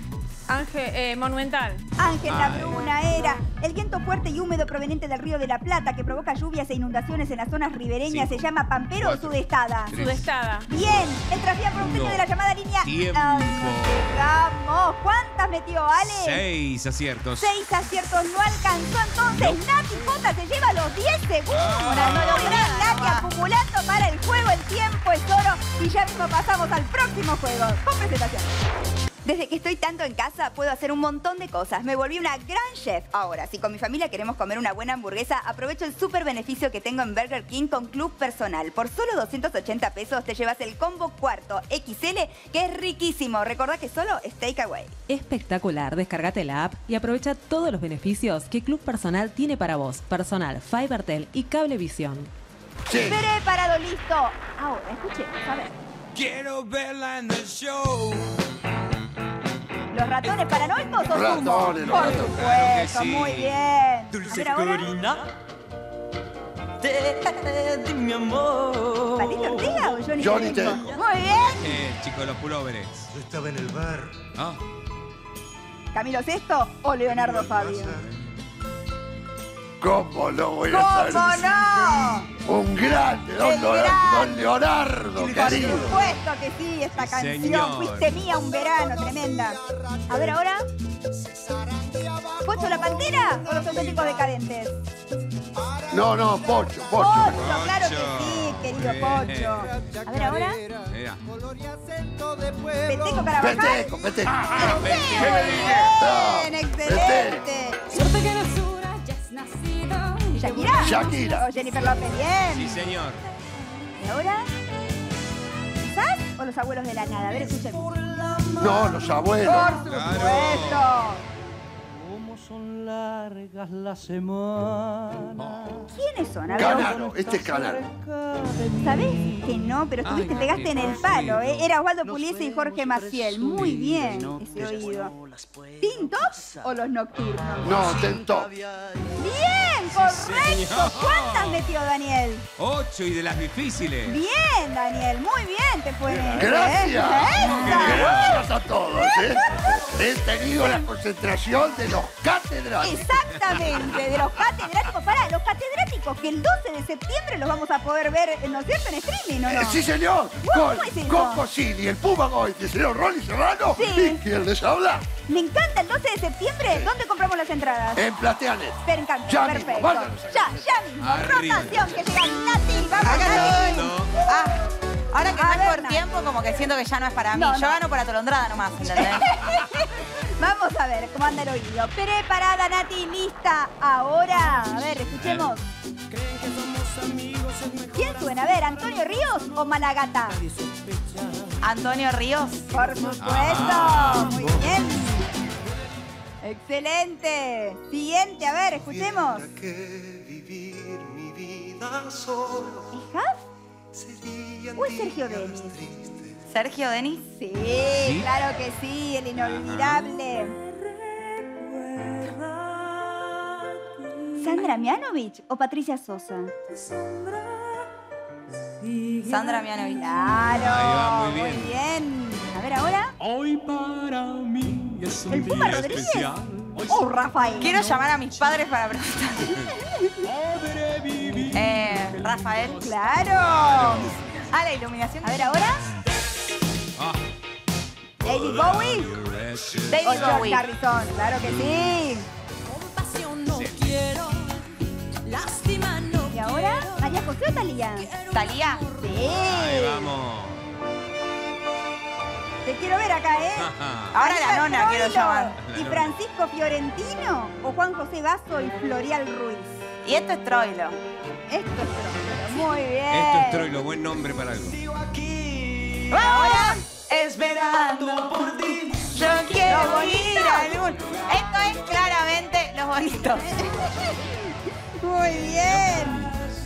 [SPEAKER 5] Monumental.
[SPEAKER 2] Ángel
[SPEAKER 1] Ay.
[SPEAKER 2] Labruna era. El viento fuerte y húmedo proveniente del río de la Plata que provoca lluvias e inundaciones en las zonas ribereñas
[SPEAKER 1] Cinco,
[SPEAKER 2] se llama Pampero
[SPEAKER 1] cuatro,
[SPEAKER 2] o Sudestada.
[SPEAKER 1] tres.
[SPEAKER 5] Sudestada.
[SPEAKER 2] Bien, el tranvía porteño
[SPEAKER 1] Uno.
[SPEAKER 2] de la llamada línea...
[SPEAKER 1] Tiempo.
[SPEAKER 2] Vamos, ¿cuántas metió Ale?
[SPEAKER 1] 6 aciertos.
[SPEAKER 2] 6 aciertos, no alcanzó entonces. Nati Jota se lleva los 10 segundos. Muy bien, Nati, acumulando para el juego. El tiempo es oro y ya mismo pasamos al próximo juego. Con presentación. Desde que estoy tanto en casa, puedo hacer un montón de cosas. Me volví una gran chef. Ahora, si con mi familia queremos comer una buena hamburguesa, aprovecho el súper beneficio que tengo en Burger King con Club Personal. Por solo 280 pesos te llevas el combo cuarto XL, que es riquísimo. Recordá que solo es takeaway.
[SPEAKER 6] Espectacular, descárgate la app y aprovecha todos los beneficios que Club Personal tiene para vos. Personal, Fibertel y Cablevisión.
[SPEAKER 3] Sí.
[SPEAKER 2] Preparado, listo. Ahora, escuchemos, a ver.
[SPEAKER 1] Quiero verla en el show.
[SPEAKER 2] ¿Los ratones paranoicos o
[SPEAKER 3] Ratones,
[SPEAKER 2] Sumo?
[SPEAKER 3] los
[SPEAKER 2] Por
[SPEAKER 3] ratones.
[SPEAKER 2] supuesto,
[SPEAKER 1] Claro que sí.
[SPEAKER 2] muy bien. A ver ahora.
[SPEAKER 8] De mi amor.
[SPEAKER 2] ¿Palito Ortega o Johnny
[SPEAKER 3] Johnny
[SPEAKER 2] Tenco?
[SPEAKER 3] Tenco.
[SPEAKER 2] Muy bien.
[SPEAKER 1] Chico de los pulóveres.
[SPEAKER 9] Yo estaba en el bar.
[SPEAKER 1] Ah.
[SPEAKER 2] ¿Camilo Sesto o Leonardo Fabio?
[SPEAKER 3] ¿Cómo lo voy a
[SPEAKER 2] ¿Cómo
[SPEAKER 3] saber?
[SPEAKER 2] no?
[SPEAKER 3] Un grande, don,
[SPEAKER 2] El
[SPEAKER 3] don
[SPEAKER 2] grande.
[SPEAKER 3] Leonardo,
[SPEAKER 2] Por
[SPEAKER 3] querido.
[SPEAKER 2] supuesto que sí, esta
[SPEAKER 1] Sí,
[SPEAKER 2] canción.
[SPEAKER 1] señor.
[SPEAKER 2] Fuiste mía un verano, tremenda. A ver ahora. ¿Pocho la Pantera o los auténticos decadentes?
[SPEAKER 3] No, Pocho, Pocho.
[SPEAKER 2] Pocho, claro que
[SPEAKER 1] Pocho.
[SPEAKER 2] sí, querido
[SPEAKER 1] Bien.
[SPEAKER 2] Pocho. A ver ahora.
[SPEAKER 1] Mira.
[SPEAKER 2] Peteco Carabajal.
[SPEAKER 3] Peteco, Peteco.
[SPEAKER 2] Muy bien, excelente.
[SPEAKER 5] Suerte que basura ya es nacido.
[SPEAKER 2] ¿Shakira?
[SPEAKER 3] Shakira.
[SPEAKER 2] O Jennifer López, bien.
[SPEAKER 1] Sí, señor.
[SPEAKER 2] ¿Y ahora? ¿Quizás o los abuelos de la nada? A ver, escuchen.
[SPEAKER 3] No, los abuelos.
[SPEAKER 2] Por supuesto.
[SPEAKER 8] Cómo son largas las semanas.
[SPEAKER 2] ¿Quiénes son? A ver,
[SPEAKER 3] Canaro, este es Canaro.
[SPEAKER 2] ¿sabés que no? Pero estuviste,
[SPEAKER 1] Ay,
[SPEAKER 2] pegaste
[SPEAKER 1] qué
[SPEAKER 2] en el
[SPEAKER 1] conocido.
[SPEAKER 2] palo, ¿eh? Era Osvaldo Pugliese y Jorge Maciel. Muy bien ese oído. ¿Tintos o los nocturnos?
[SPEAKER 3] No, Tento.
[SPEAKER 2] ¡Bien! ¡Correcto!
[SPEAKER 1] señor.
[SPEAKER 2] ¿Cuántas metió Daniel?
[SPEAKER 1] 8 y de las difíciles.
[SPEAKER 2] Bien, Daniel, muy bien te fue.
[SPEAKER 3] Gracias.
[SPEAKER 2] ¡Esa!
[SPEAKER 3] Gracias a todos, ¿eh? He tenido la concentración de los catedráticos.
[SPEAKER 2] Exactamente, de los catedráticos. Pará, los catedráticos que el 12 de septiembre los vamos a poder ver, ¿no es cierto? En streaming, ¿o no?
[SPEAKER 3] Sí, señor.
[SPEAKER 2] ¿Cómo es eso?
[SPEAKER 3] Con Cosini, el Puma Goy, el señor Rolly Serrano.
[SPEAKER 2] Sí.
[SPEAKER 3] ¿Y quién les habla?
[SPEAKER 2] Me encanta el 12 de septiembre. ¿Dónde compramos las entradas?
[SPEAKER 3] En Plateanet.
[SPEAKER 2] Me encanta,
[SPEAKER 3] Ya mismo,
[SPEAKER 2] perfecto.
[SPEAKER 3] vámonos.
[SPEAKER 2] Ya mismo.
[SPEAKER 1] Arriba.
[SPEAKER 2] Rotación, que llega Nati. Vamos,
[SPEAKER 4] Hágalo.
[SPEAKER 2] Nati.
[SPEAKER 4] Ah, ahora que
[SPEAKER 2] A
[SPEAKER 4] no es
[SPEAKER 2] ver,
[SPEAKER 4] por
[SPEAKER 2] Nati.
[SPEAKER 4] tiempo, como que siento que ya no es para mí.
[SPEAKER 2] No,
[SPEAKER 4] Yo
[SPEAKER 2] no.
[SPEAKER 4] gano por atolondrada nomás, ¿entendés?
[SPEAKER 2] Vamos a ver cómo anda el oído. Preparada, Nati, lista. Ahora, a ver, escuchemos. ¿Quién suena? A ver, ¿Antonio Ríos o Malagata?
[SPEAKER 4] Antonio Ríos.
[SPEAKER 2] Por supuesto.
[SPEAKER 1] Ah.
[SPEAKER 2] Muy bien. Excelente. Siguiente, a ver, escuchemos.
[SPEAKER 9] Que vivir mi vida solo
[SPEAKER 2] ¿Es Huff?
[SPEAKER 9] sería
[SPEAKER 2] ¿O es Sergio Denis?
[SPEAKER 4] ¿Sergio Denis?
[SPEAKER 2] Sí, claro que sí, el inolvidable. ¿Sandra Mianovich o Patricia Sosa?
[SPEAKER 4] Sandra Mianovich.
[SPEAKER 2] Claro.
[SPEAKER 1] Ahí va, muy
[SPEAKER 2] Muy
[SPEAKER 1] bien.
[SPEAKER 2] bien. A ver ahora.
[SPEAKER 10] Hoy para mí es un
[SPEAKER 2] ¿El Puma
[SPEAKER 10] día
[SPEAKER 2] Rodríguez?
[SPEAKER 10] especial.
[SPEAKER 2] O Rafael.
[SPEAKER 4] Quiero llamar a mis padres para preguntar.
[SPEAKER 10] Podré vivir.
[SPEAKER 4] Rafael.
[SPEAKER 2] Claro.
[SPEAKER 4] Ah, la iluminación.
[SPEAKER 2] A ver ahora.
[SPEAKER 1] Ah.
[SPEAKER 2] David Bowie.
[SPEAKER 4] David
[SPEAKER 2] O George
[SPEAKER 4] Bowie.
[SPEAKER 2] Harrison. Claro que sí. ¿Y ahora? ¿María José o Talía?
[SPEAKER 4] ¿Talía?
[SPEAKER 2] Sí.
[SPEAKER 1] Ahí vamos.
[SPEAKER 2] Te quiero ver acá, ¿eh?
[SPEAKER 4] Ahora la
[SPEAKER 2] Aníbal
[SPEAKER 4] nona quiero
[SPEAKER 2] Troilo
[SPEAKER 4] llamar.
[SPEAKER 2] ¿Y Francisco Fiorentino o Juan José Basso y Florial Ruiz?
[SPEAKER 4] Y esto es Troilo.
[SPEAKER 2] Esto es Troilo. Muy bien.
[SPEAKER 1] Esto es Troilo, buen nombre para algo.
[SPEAKER 4] Ahora esperando por ti. Yo quiero ir al mundo. Esto es claramente Los Bonitos.
[SPEAKER 2] Muy bien.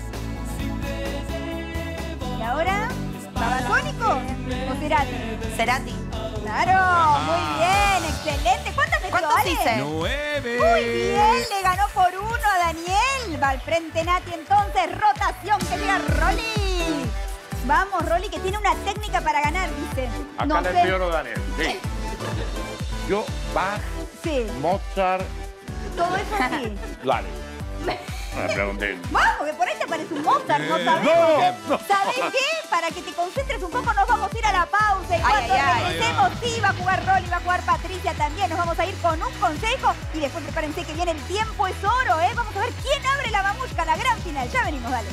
[SPEAKER 2] ¿Y ahora? ¿Babasónico o Cerati?
[SPEAKER 4] Cerati.
[SPEAKER 2] Claro, muy bien, excelente. ¿Cuántas metió,
[SPEAKER 4] ¿Cuántos
[SPEAKER 2] Ale?
[SPEAKER 4] hice?
[SPEAKER 1] 9.
[SPEAKER 2] Muy bien, le ganó por 1 a Daniel. Va al frente Nati entonces, rotación que llega Rolly. Vamos, Rolly, que tiene una técnica para ganar, dice.
[SPEAKER 7] Acá
[SPEAKER 2] No
[SPEAKER 7] le
[SPEAKER 2] sé.
[SPEAKER 7] pido a Daniel. Sí. Yo, Bach,
[SPEAKER 2] Sí,
[SPEAKER 7] Mozart,
[SPEAKER 2] todo eso sí.
[SPEAKER 7] dale. Me pregunté.
[SPEAKER 2] Vamos, que por ahí te parece un Mozart, no sabemos.
[SPEAKER 7] No.
[SPEAKER 2] ¿Sabes qué? Para que te concentres un poco nos vamos a ir a la pausa. Y cuando
[SPEAKER 4] ay, ay.
[SPEAKER 2] regresemos, sí, va a jugar Rolly, va a jugar Patricia también. Nos vamos a ir con un consejo y después prepárense que viene el tiempo es oro, ¿eh? Vamos a ver quién abre la mamushka, la gran final. Ya venimos, dale.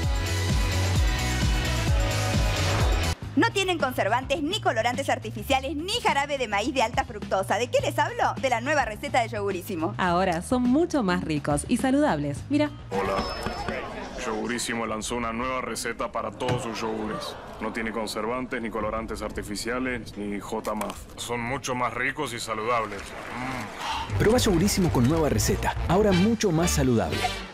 [SPEAKER 2] No tienen conservantes, ni colorantes artificiales, ni jarabe de maíz de alta fructosa. ¿De qué les hablo? De la nueva receta de Yogurísimo.
[SPEAKER 6] Ahora son mucho más ricos y saludables. Mira,
[SPEAKER 11] Hola. Yogurísimo lanzó una nueva receta para todos sus yogures. No tiene conservantes, ni colorantes artificiales, ni J+. Son mucho más ricos y saludables.
[SPEAKER 12] Prueba Yogurísimo con nueva receta, ahora mucho más saludable.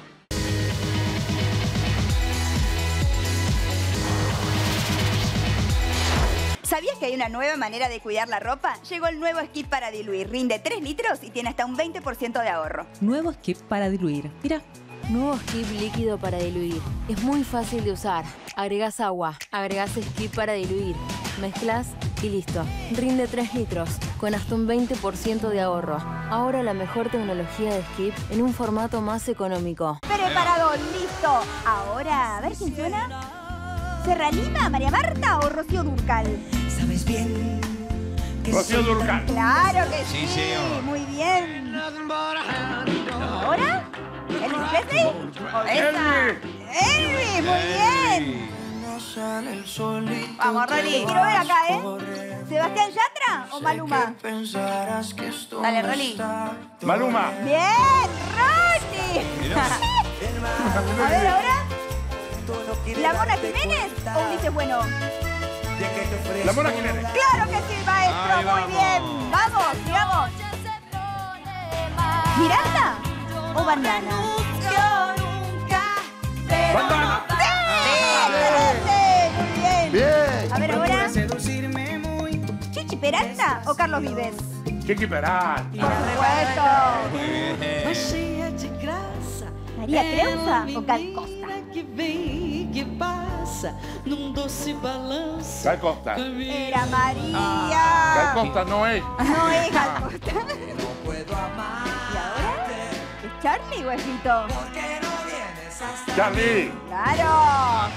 [SPEAKER 2] ¿Sabías que hay una nueva manera de cuidar la ropa? Llegó el nuevo Skip para diluir. Rinde 3 litros y tiene hasta un 20% de ahorro.
[SPEAKER 6] nuevo Skip para diluir. Mira,
[SPEAKER 13] Nuevo Skip líquido para diluir. Es muy fácil de usar. Agregás agua, agregás Skip para diluir, mezclas y listo. Rinde 3 litros, con hasta un 20% de ahorro. Ahora la mejor tecnología de Skip en un formato más económico.
[SPEAKER 2] Preparado, listo. Ahora, a ver quién suena. ¿Serra Lima, María Marta o Rocío Dúrcal?
[SPEAKER 9] Sabes bien que
[SPEAKER 7] Rocío Dúrcal.
[SPEAKER 2] Claro que
[SPEAKER 1] Sí,
[SPEAKER 2] sí.
[SPEAKER 1] señor.
[SPEAKER 2] Muy bien. ¿Ahora? ¿Elvis Presley? ¿O esa? Elvis, muy bien.
[SPEAKER 4] Vamos, Rolly.
[SPEAKER 2] Te quiero ver acá, ¿eh? ¿Sebastián Yatra o Maluma?
[SPEAKER 4] Dale, Rolly.
[SPEAKER 7] Maluma.
[SPEAKER 2] Bien, Rolly. A ver, ahora. ¿La Mona Jiménez o Ulises Bueno?
[SPEAKER 7] La Mona Jiménez.
[SPEAKER 2] Claro que sí, maestro.
[SPEAKER 1] Ahí
[SPEAKER 2] Muy
[SPEAKER 1] vamos.
[SPEAKER 2] bien. Vamos, sigamos. ¿Miranda o Bandana?
[SPEAKER 7] Bandana.
[SPEAKER 2] ¡Excelente! Muy bien.
[SPEAKER 3] Bien.
[SPEAKER 2] A ver, ahora. ¿Chichi Peralta o Carlos Vives?
[SPEAKER 7] Chiqui Peralta.
[SPEAKER 2] Por supuesto. ¿María Creusa o Cal Costa?
[SPEAKER 7] Gal Costa.
[SPEAKER 2] Era María.
[SPEAKER 7] Gal Costa no es.
[SPEAKER 2] No es Gal Costa. ¿Y ahora? ¿Es Charlie o es Vito?
[SPEAKER 7] Charlie.
[SPEAKER 2] ¡Claro!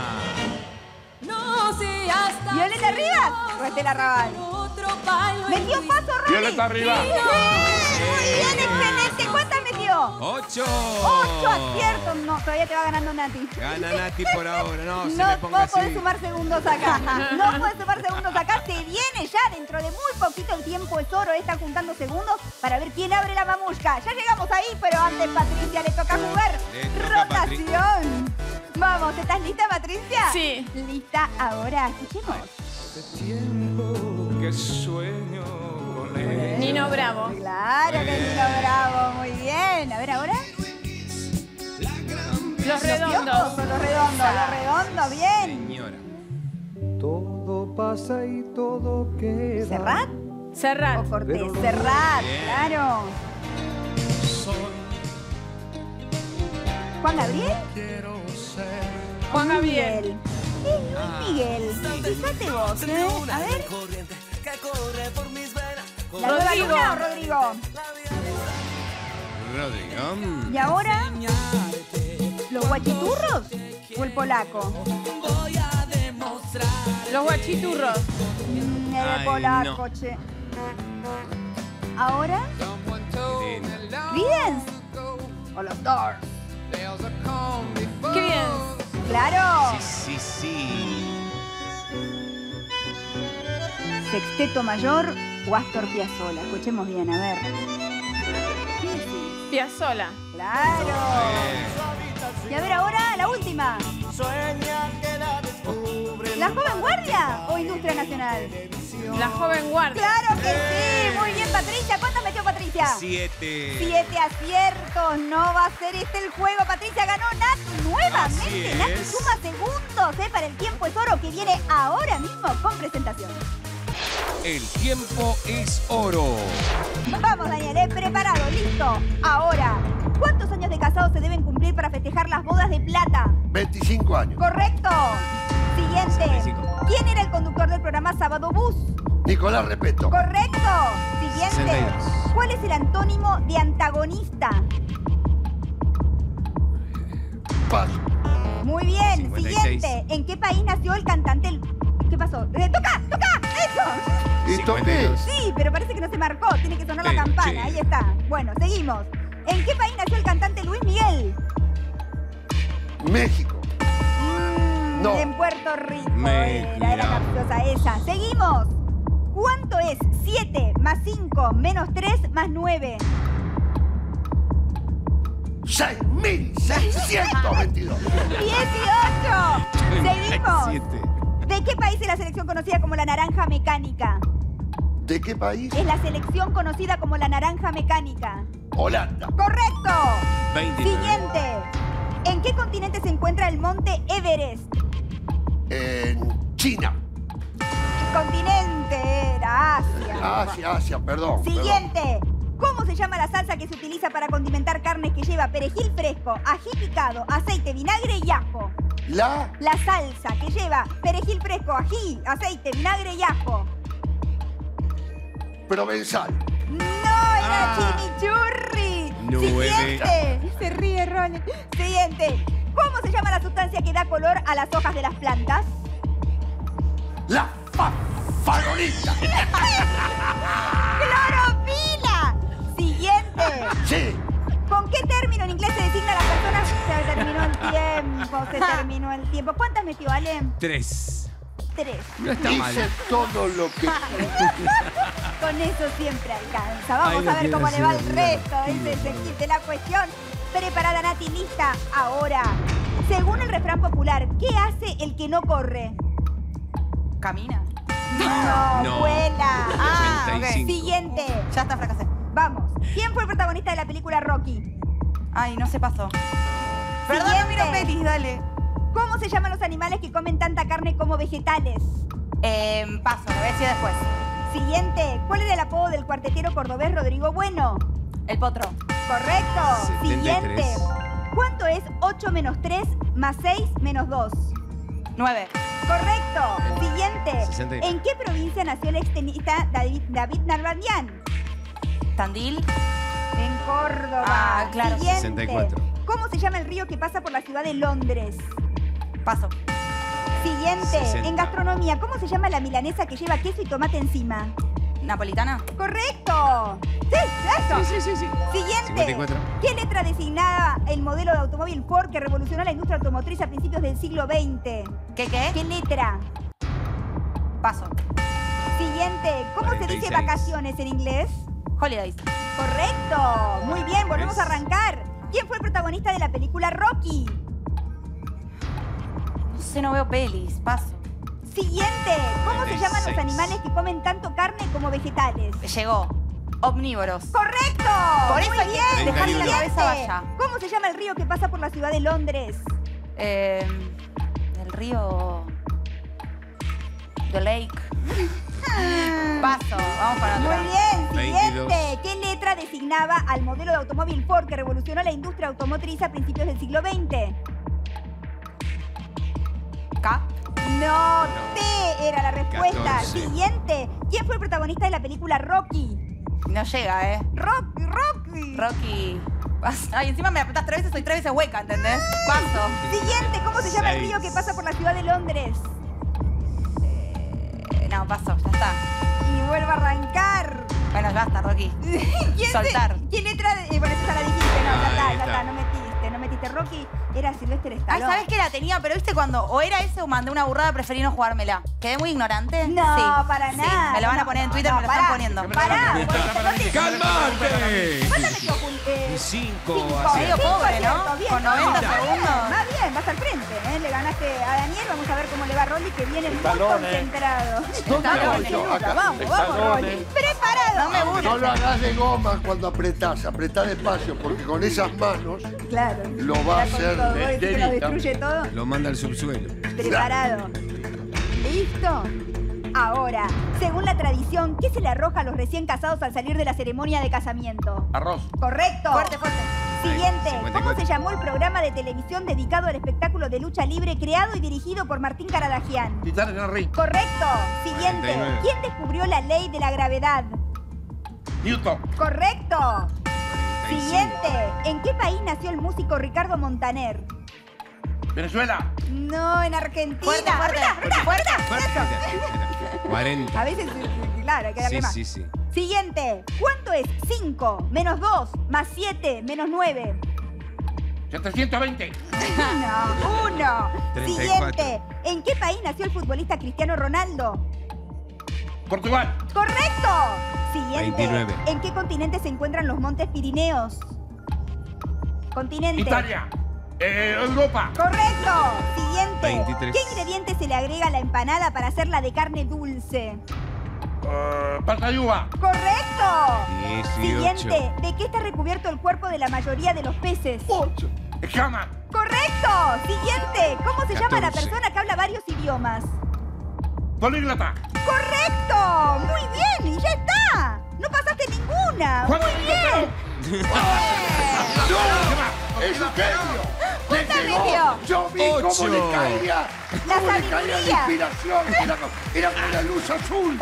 [SPEAKER 2] ¿Violeta Rivas o Estela Raval? ¿Metió paso, Rolly?
[SPEAKER 7] Violeta Rivas.
[SPEAKER 2] ¡Sí! Muy bien, excelente. ¿Cuántas metió?
[SPEAKER 1] 8.
[SPEAKER 2] 8 aciertos. No, todavía te va ganando Nati.
[SPEAKER 1] Gana Nati por ahora. No, se me
[SPEAKER 2] No
[SPEAKER 1] ponga
[SPEAKER 2] podés
[SPEAKER 1] así.
[SPEAKER 2] sumar segundos acá. No podés sumar segundos acá. Se viene ya dentro de muy poquito. El tiempo es oro. Están juntando segundos para ver quién abre la mamushka. Ya llegamos ahí, pero antes Patricia le toca jugar.
[SPEAKER 1] Le toca a Patri.
[SPEAKER 2] Rotación. Vamos, ¿estás lista, Patricia?
[SPEAKER 5] Sí.
[SPEAKER 2] Lista ahora. Escuchemos.
[SPEAKER 11] Tiempo que sueño con
[SPEAKER 5] Nino Bravo.
[SPEAKER 2] Claro que es Nino Bravo, muy bien. A ver, ahora.
[SPEAKER 5] Los Redondos.
[SPEAKER 2] Los Redondos, bien.
[SPEAKER 1] Señora.
[SPEAKER 8] Todo pasa y todo queda.
[SPEAKER 2] ¿Serrat?
[SPEAKER 5] Serrat.
[SPEAKER 2] O Cortés. Serrat, claro. ¿Juan Gabriel?
[SPEAKER 5] Juan Gabriel.
[SPEAKER 2] Luis Miguel. Fíjate vos, ¿eh? A ver. ¿La Nueva
[SPEAKER 5] Rodrigo.
[SPEAKER 2] Luna o Rodrigo?
[SPEAKER 1] Rodrigo.
[SPEAKER 2] ¿Y ahora? ¿Los guachiturros o el polaco?
[SPEAKER 5] Los Guachiturros.
[SPEAKER 2] El
[SPEAKER 1] Ay,
[SPEAKER 2] polaco,
[SPEAKER 1] no.
[SPEAKER 2] che. ¿Ahora? ¿Creedence? ¿O los Doors?
[SPEAKER 5] Creedence.
[SPEAKER 2] ¡Claro!
[SPEAKER 1] Sí, sí, sí.
[SPEAKER 2] ¿Sexteto Mayor o Astor Piazzolla? Escuchemos bien, a ver.
[SPEAKER 5] Piazzolla.
[SPEAKER 2] ¡Claro! Y a ver ahora, la última. ¿La Joven Guardia o Industria Nacional?
[SPEAKER 5] La Joven Guardia.
[SPEAKER 2] ¡Claro que sí! Muy bien, Patricia. ¿Cuántas metió Patricia?
[SPEAKER 1] 7.
[SPEAKER 2] 7 aciertos. No va a ser este el juego. Patricia ganó Nati nuevamente.
[SPEAKER 1] Así
[SPEAKER 2] Nati
[SPEAKER 1] es.
[SPEAKER 2] suma segundos para el tiempo es oro que viene ahora mismo con presentación.
[SPEAKER 1] El tiempo es oro.
[SPEAKER 2] Vamos, Daniel, preparado, listo. Ahora, ¿cuántos años de casado se deben cumplir para festejar las bodas de plata?
[SPEAKER 3] 25 años.
[SPEAKER 2] Correcto. Siguiente.
[SPEAKER 1] 65.
[SPEAKER 2] ¿Quién era el conductor del programa Sábado Bus?
[SPEAKER 3] Nicolás Repeto.
[SPEAKER 2] Correcto. Siguiente.
[SPEAKER 1] 62.
[SPEAKER 2] ¿Cuál es el antónimo de antagonista?
[SPEAKER 3] Paso.
[SPEAKER 2] Muy bien.
[SPEAKER 1] 56.
[SPEAKER 2] Siguiente. ¿En qué país nació el cantante? ¿Qué pasó? ¡Toca! ¡Eso!
[SPEAKER 3] ¿Y toqué?
[SPEAKER 2] Sí, pero parece que no se marcó. Tiene que sonar la
[SPEAKER 1] Sí.
[SPEAKER 2] campana. Ahí está. Bueno, seguimos. ¿En qué país nació el cantante Luis Miguel?
[SPEAKER 3] México. No.
[SPEAKER 2] En Puerto Rico.
[SPEAKER 1] Me
[SPEAKER 2] Era
[SPEAKER 1] cuidado.
[SPEAKER 2] capciosa esa. Seguimos. ¿Cuánto es 7 más 5 menos 3 más 9?
[SPEAKER 3] 6.622.
[SPEAKER 2] 18. Seguimos.
[SPEAKER 1] 7.
[SPEAKER 2] ¿De qué país es la selección conocida como la naranja mecánica?
[SPEAKER 3] ¿De qué país?
[SPEAKER 2] Es la selección conocida como la naranja mecánica.
[SPEAKER 3] Holanda.
[SPEAKER 2] ¡Correcto!
[SPEAKER 1] 29.
[SPEAKER 2] Siguiente. ¿En qué continente se encuentra el monte Everest?
[SPEAKER 3] En China.
[SPEAKER 2] El continente era Asia.
[SPEAKER 3] Asia, perdón.
[SPEAKER 2] Siguiente. ¿Cómo se llama la salsa que se utiliza para condimentar carnes que lleva perejil fresco, ají picado, aceite, vinagre y ajo?
[SPEAKER 3] La
[SPEAKER 2] La salsa que lleva perejil fresco, ají, aceite, vinagre y ajo.
[SPEAKER 3] provenzal.
[SPEAKER 2] ¡No, era chimichurri!
[SPEAKER 1] 9.
[SPEAKER 2] Siguiente. Se ríe, Ronnie. Siguiente. ¿Cómo se llama la sustancia que da color a las hojas de las plantas?
[SPEAKER 3] La farolita.
[SPEAKER 2] ¡Clorofila! Siguiente.
[SPEAKER 3] Sí.
[SPEAKER 2] ¿Con qué término en inglés se designa a las personas? Se terminó el tiempo, se terminó el tiempo. ¿Cuántas metió, Ale?
[SPEAKER 1] 3.
[SPEAKER 2] 3.
[SPEAKER 1] No está mal.
[SPEAKER 3] Hice todo lo que...
[SPEAKER 2] Con eso siempre alcanza. Vamos
[SPEAKER 1] Ay, no
[SPEAKER 2] a ver
[SPEAKER 1] quiero
[SPEAKER 2] cómo le va el
[SPEAKER 1] ser
[SPEAKER 2] resto. Ese es el kit de la cuestión. Preparada, Nati, lista. Ahora, según el refrán popular, ¿qué hace el que no corre?
[SPEAKER 4] ¿Camina?
[SPEAKER 2] No, vuela.
[SPEAKER 1] 85.
[SPEAKER 2] Siguiente.
[SPEAKER 4] Ya está, fracasé.
[SPEAKER 2] Vamos. ¿Quién fue el protagonista de la película Rocky?
[SPEAKER 4] Ay, no se pasó. Perdón, no
[SPEAKER 2] Siguiente.
[SPEAKER 4] miro pelis, dale.
[SPEAKER 2] ¿Cómo se llaman los animales que comen tanta carne como vegetales?
[SPEAKER 4] Paso, lo voy a decir después.
[SPEAKER 2] Siguiente. ¿Cuál era el apodo del cuartetero cordobés Rodrigo Bueno?
[SPEAKER 4] El potro.
[SPEAKER 2] Correcto.
[SPEAKER 1] 73.
[SPEAKER 2] Siguiente. ¿Cuánto es 8 menos 3 más 6 menos 2?
[SPEAKER 4] 9.
[SPEAKER 2] Correcto. Siguiente.
[SPEAKER 1] 69.
[SPEAKER 2] ¿En qué provincia nació el extenista David Nalbandian?
[SPEAKER 4] Tandil.
[SPEAKER 2] En Córdoba.
[SPEAKER 4] Ah, claro.
[SPEAKER 2] Siguiente.
[SPEAKER 1] 64.
[SPEAKER 2] ¿Cómo se llama el río que pasa por la ciudad de Londres?
[SPEAKER 4] Paso.
[SPEAKER 2] Siguiente.
[SPEAKER 1] 60.
[SPEAKER 2] En gastronomía, ¿cómo se llama la milanesa que lleva queso y tomate encima?
[SPEAKER 4] ¿Napolitana?
[SPEAKER 2] ¡Correcto! ¡Sí, eso!
[SPEAKER 1] Sí.
[SPEAKER 2] Siguiente.
[SPEAKER 1] 54.
[SPEAKER 2] ¿Qué letra designaba el modelo de automóvil Ford que revolucionó la industria automotriz a principios del siglo XX?
[SPEAKER 4] ¿Qué?
[SPEAKER 2] ¿Qué letra?
[SPEAKER 4] Paso.
[SPEAKER 2] Siguiente. ¿Cómo se dice
[SPEAKER 1] 46.
[SPEAKER 2] vacaciones en inglés?
[SPEAKER 4] Holidays.
[SPEAKER 2] Correcto. Muy bien, volvemos a arrancar. ¿Quién fue el protagonista de la película Rocky?
[SPEAKER 4] No sé, no veo pelis. Paso.
[SPEAKER 2] Siguiente. ¿Cómo se llaman los
[SPEAKER 1] 36.
[SPEAKER 2] animales que comen tanto carne como vegetales?
[SPEAKER 4] Llegó. Omnívoros.
[SPEAKER 2] ¡Correcto!
[SPEAKER 4] Por eso
[SPEAKER 2] Muy
[SPEAKER 4] hay que
[SPEAKER 2] bien.
[SPEAKER 4] dejar que la
[SPEAKER 2] Siguiente.
[SPEAKER 4] cabeza vaya.
[SPEAKER 2] ¿Cómo se llama el río que pasa por la ciudad de Londres?
[SPEAKER 4] El río... The Lake. Paso. Vamos para
[SPEAKER 2] Muy
[SPEAKER 4] atrás.
[SPEAKER 2] bien.
[SPEAKER 1] 22.
[SPEAKER 2] Siguiente. ¿Qué letra designaba al modelo de automóvil Ford que revolucionó la industria automotriz a principios del siglo XX?
[SPEAKER 4] K.
[SPEAKER 2] No, T era la respuesta.
[SPEAKER 1] 14.
[SPEAKER 2] Siguiente. ¿Quién fue el protagonista de la película Rocky?
[SPEAKER 4] No llega,
[SPEAKER 2] Rocky.
[SPEAKER 4] Rocky. Ay, encima me apretás 3 veces, soy 3 veces hueca, ¿entendés? Paso.
[SPEAKER 2] Siguiente. ¿Cómo se llama el
[SPEAKER 1] 6.
[SPEAKER 2] río que pasa por la ciudad de Londres?
[SPEAKER 4] No, paso, ya está.
[SPEAKER 2] Y vuelvo a arrancar.
[SPEAKER 4] Bueno, basta, Rocky. Soltar.
[SPEAKER 2] ¿Qué letra? Bueno, esa la dijiste, no,
[SPEAKER 1] Ahí
[SPEAKER 2] ya
[SPEAKER 1] está.
[SPEAKER 2] está, no metiste. Rocky era Sylvester
[SPEAKER 4] Ay,
[SPEAKER 2] Stallone.
[SPEAKER 4] ¿sabés que la tenía? Pero viste cuando o era ese o mandé una burrada, preferí no jugármela. ¿Quedé muy ignorante?
[SPEAKER 2] No,
[SPEAKER 4] Sí.
[SPEAKER 2] para
[SPEAKER 4] Sí,
[SPEAKER 2] nada.
[SPEAKER 4] me la van a
[SPEAKER 2] No,
[SPEAKER 4] poner en
[SPEAKER 2] no,
[SPEAKER 4] Twitter,
[SPEAKER 2] no,
[SPEAKER 4] me la están poniendo.
[SPEAKER 2] Pará.
[SPEAKER 1] ¡Calmate!
[SPEAKER 2] ¿Cuánto metió
[SPEAKER 1] 5
[SPEAKER 4] Medio pobre, ¿no?
[SPEAKER 2] Bien,
[SPEAKER 4] Con 90
[SPEAKER 2] va bien,
[SPEAKER 4] segundos.
[SPEAKER 2] Va bien, vas al frente. Le ganaste a Daniel. Vamos a ver cómo le va a Rolly, que viene muy
[SPEAKER 3] Stallone.
[SPEAKER 2] concentrado.
[SPEAKER 3] ¿Dónde
[SPEAKER 2] Stallone,
[SPEAKER 3] voy yo? Acá.
[SPEAKER 2] Vamos,
[SPEAKER 3] Stallone.
[SPEAKER 2] Rolly. Preparado.
[SPEAKER 4] No me burles.
[SPEAKER 3] No lo hagas de goma cuando apretás, apretá despacio, porque con esas manos
[SPEAKER 2] Claro.
[SPEAKER 3] lo va a
[SPEAKER 2] Ya con
[SPEAKER 3] hacer
[SPEAKER 2] todo,
[SPEAKER 3] de
[SPEAKER 2] que lo destruye todo.
[SPEAKER 1] Lo manda al subsuelo.
[SPEAKER 2] Preparado. ¿Listo? Ahora, según la tradición, ¿qué se le arroja a los recién casados al salir de la ceremonia de casamiento?
[SPEAKER 3] Arroz.
[SPEAKER 2] Correcto.
[SPEAKER 4] Fuerte, fuerte.
[SPEAKER 2] Siguiente.
[SPEAKER 1] Ay,
[SPEAKER 2] ¿Cómo
[SPEAKER 1] 54.
[SPEAKER 2] se llamó el programa de televisión dedicado al espectáculo de lucha libre creado y dirigido por Martín Caradagian?
[SPEAKER 3] Titán Henry.
[SPEAKER 2] Correcto. Siguiente.
[SPEAKER 1] 49.
[SPEAKER 2] ¿Quién descubrió la ley de la gravedad?
[SPEAKER 3] Newton.
[SPEAKER 2] Correcto. Siguiente. ¿En qué país nació el músico Ricardo Montaner?
[SPEAKER 3] Venezuela.
[SPEAKER 2] No, en Argentina.
[SPEAKER 4] Fuerte, fuerte, fuerte.
[SPEAKER 2] Eso.
[SPEAKER 1] 40.
[SPEAKER 2] A veces, claro, hay que darle
[SPEAKER 1] Sí,
[SPEAKER 2] más.
[SPEAKER 1] sí, sí.
[SPEAKER 2] Siguiente. ¿Cuánto es 5 menos 2 más 7 menos 9?
[SPEAKER 3] 720.
[SPEAKER 2] No, 1.
[SPEAKER 1] 34.
[SPEAKER 2] Siguiente. ¿En qué país nació el futbolista Cristiano Ronaldo?
[SPEAKER 3] Portugal.
[SPEAKER 2] ¡Correcto! Siguiente.
[SPEAKER 1] 29.
[SPEAKER 2] ¿En qué continente se encuentran los montes Pirineos? Continente.
[SPEAKER 3] Italia. Europa.
[SPEAKER 2] Correcto. Siguiente.
[SPEAKER 1] 23.
[SPEAKER 2] ¿Qué ingrediente se le agrega a la empanada para hacerla de carne dulce?
[SPEAKER 3] Pasta de uva.
[SPEAKER 2] Correcto.
[SPEAKER 1] 18.
[SPEAKER 2] Siguiente. ¿De qué está recubierto el cuerpo de la mayoría de los peces?
[SPEAKER 3] 8. Escama.
[SPEAKER 2] Correcto. Siguiente. ¿Cómo se llama la
[SPEAKER 1] 14.
[SPEAKER 2] persona que habla varios idiomas?
[SPEAKER 3] Políglota.
[SPEAKER 2] Correcto. Muy bien. Y ya está. No pasaste ninguna.
[SPEAKER 3] Juan
[SPEAKER 2] Muy
[SPEAKER 3] Domingo
[SPEAKER 2] bien.
[SPEAKER 3] ¡No! ¡Es un genio! ¡Le llegó!
[SPEAKER 2] metió?
[SPEAKER 3] Yo vi cómo
[SPEAKER 1] 8.
[SPEAKER 3] le caía.
[SPEAKER 2] La
[SPEAKER 3] Cómo le caía la
[SPEAKER 2] sabiduría.
[SPEAKER 3] inspiración. Era como la luz azul.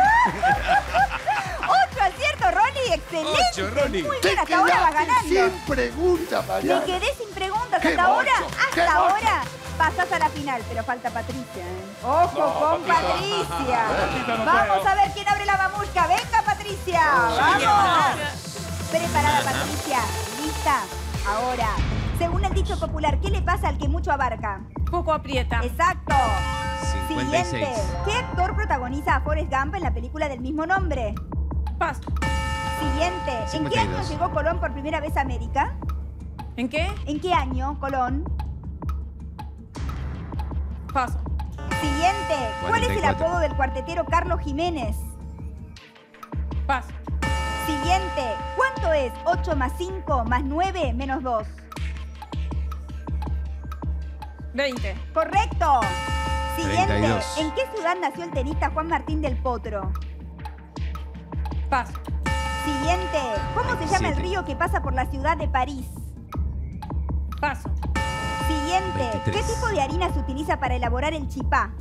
[SPEAKER 2] 8 aciertos, Ronnie. Excelente.
[SPEAKER 1] 8, Ronnie.
[SPEAKER 2] Muy
[SPEAKER 3] Te
[SPEAKER 2] bien, hasta ahora vas
[SPEAKER 3] quedaste
[SPEAKER 2] ganando.
[SPEAKER 3] sin preguntas,
[SPEAKER 2] Me
[SPEAKER 3] Mariana.
[SPEAKER 2] quedé sin preguntas.
[SPEAKER 3] ¡Qué
[SPEAKER 2] Hasta ahora,
[SPEAKER 3] mocho! ¡Qué
[SPEAKER 2] hasta
[SPEAKER 3] mocho!
[SPEAKER 2] ahora pasás a la final, pero falta Patricia. Ojo con Patricia.
[SPEAKER 3] Patito no
[SPEAKER 2] Vamos
[SPEAKER 3] puedo.
[SPEAKER 2] a ver quién abre la mamushka. Venga, Patricia. Vamos. Preparada, Patricia. ¿Lista? Ahora. Según el dicho popular, ¿qué le pasa al que mucho abarca?
[SPEAKER 5] Poco aprieta.
[SPEAKER 2] Exacto.
[SPEAKER 1] 56.
[SPEAKER 2] Siguiente. ¿Qué actor protagoniza a Forrest Gump en la película del mismo nombre?
[SPEAKER 5] Paso.
[SPEAKER 2] Siguiente. ¿En qué año
[SPEAKER 1] 52.
[SPEAKER 2] llegó Colón por primera vez a América?
[SPEAKER 5] ¿En qué?
[SPEAKER 2] ¿En qué año, Colón?
[SPEAKER 5] Paso.
[SPEAKER 2] Siguiente. ¿Cuál es el
[SPEAKER 1] 44.
[SPEAKER 2] apodo del cuartetero Carlos Jiménez?
[SPEAKER 5] Paso.
[SPEAKER 2] Siguiente. ¿Cuánto es 8 más 5 más 9 menos 2?
[SPEAKER 5] 20.
[SPEAKER 2] Correcto. Siguiente.
[SPEAKER 1] 32.
[SPEAKER 2] ¿En qué ciudad nació el tenista Juan Martín del Potro?
[SPEAKER 5] Paso.
[SPEAKER 2] Siguiente. ¿Cómo se llama el
[SPEAKER 1] 27.
[SPEAKER 2] río que pasa por la ciudad de París?
[SPEAKER 5] Paso.
[SPEAKER 2] Siguiente.
[SPEAKER 1] 23.
[SPEAKER 2] ¿Qué tipo de harina se utiliza para elaborar el chipá?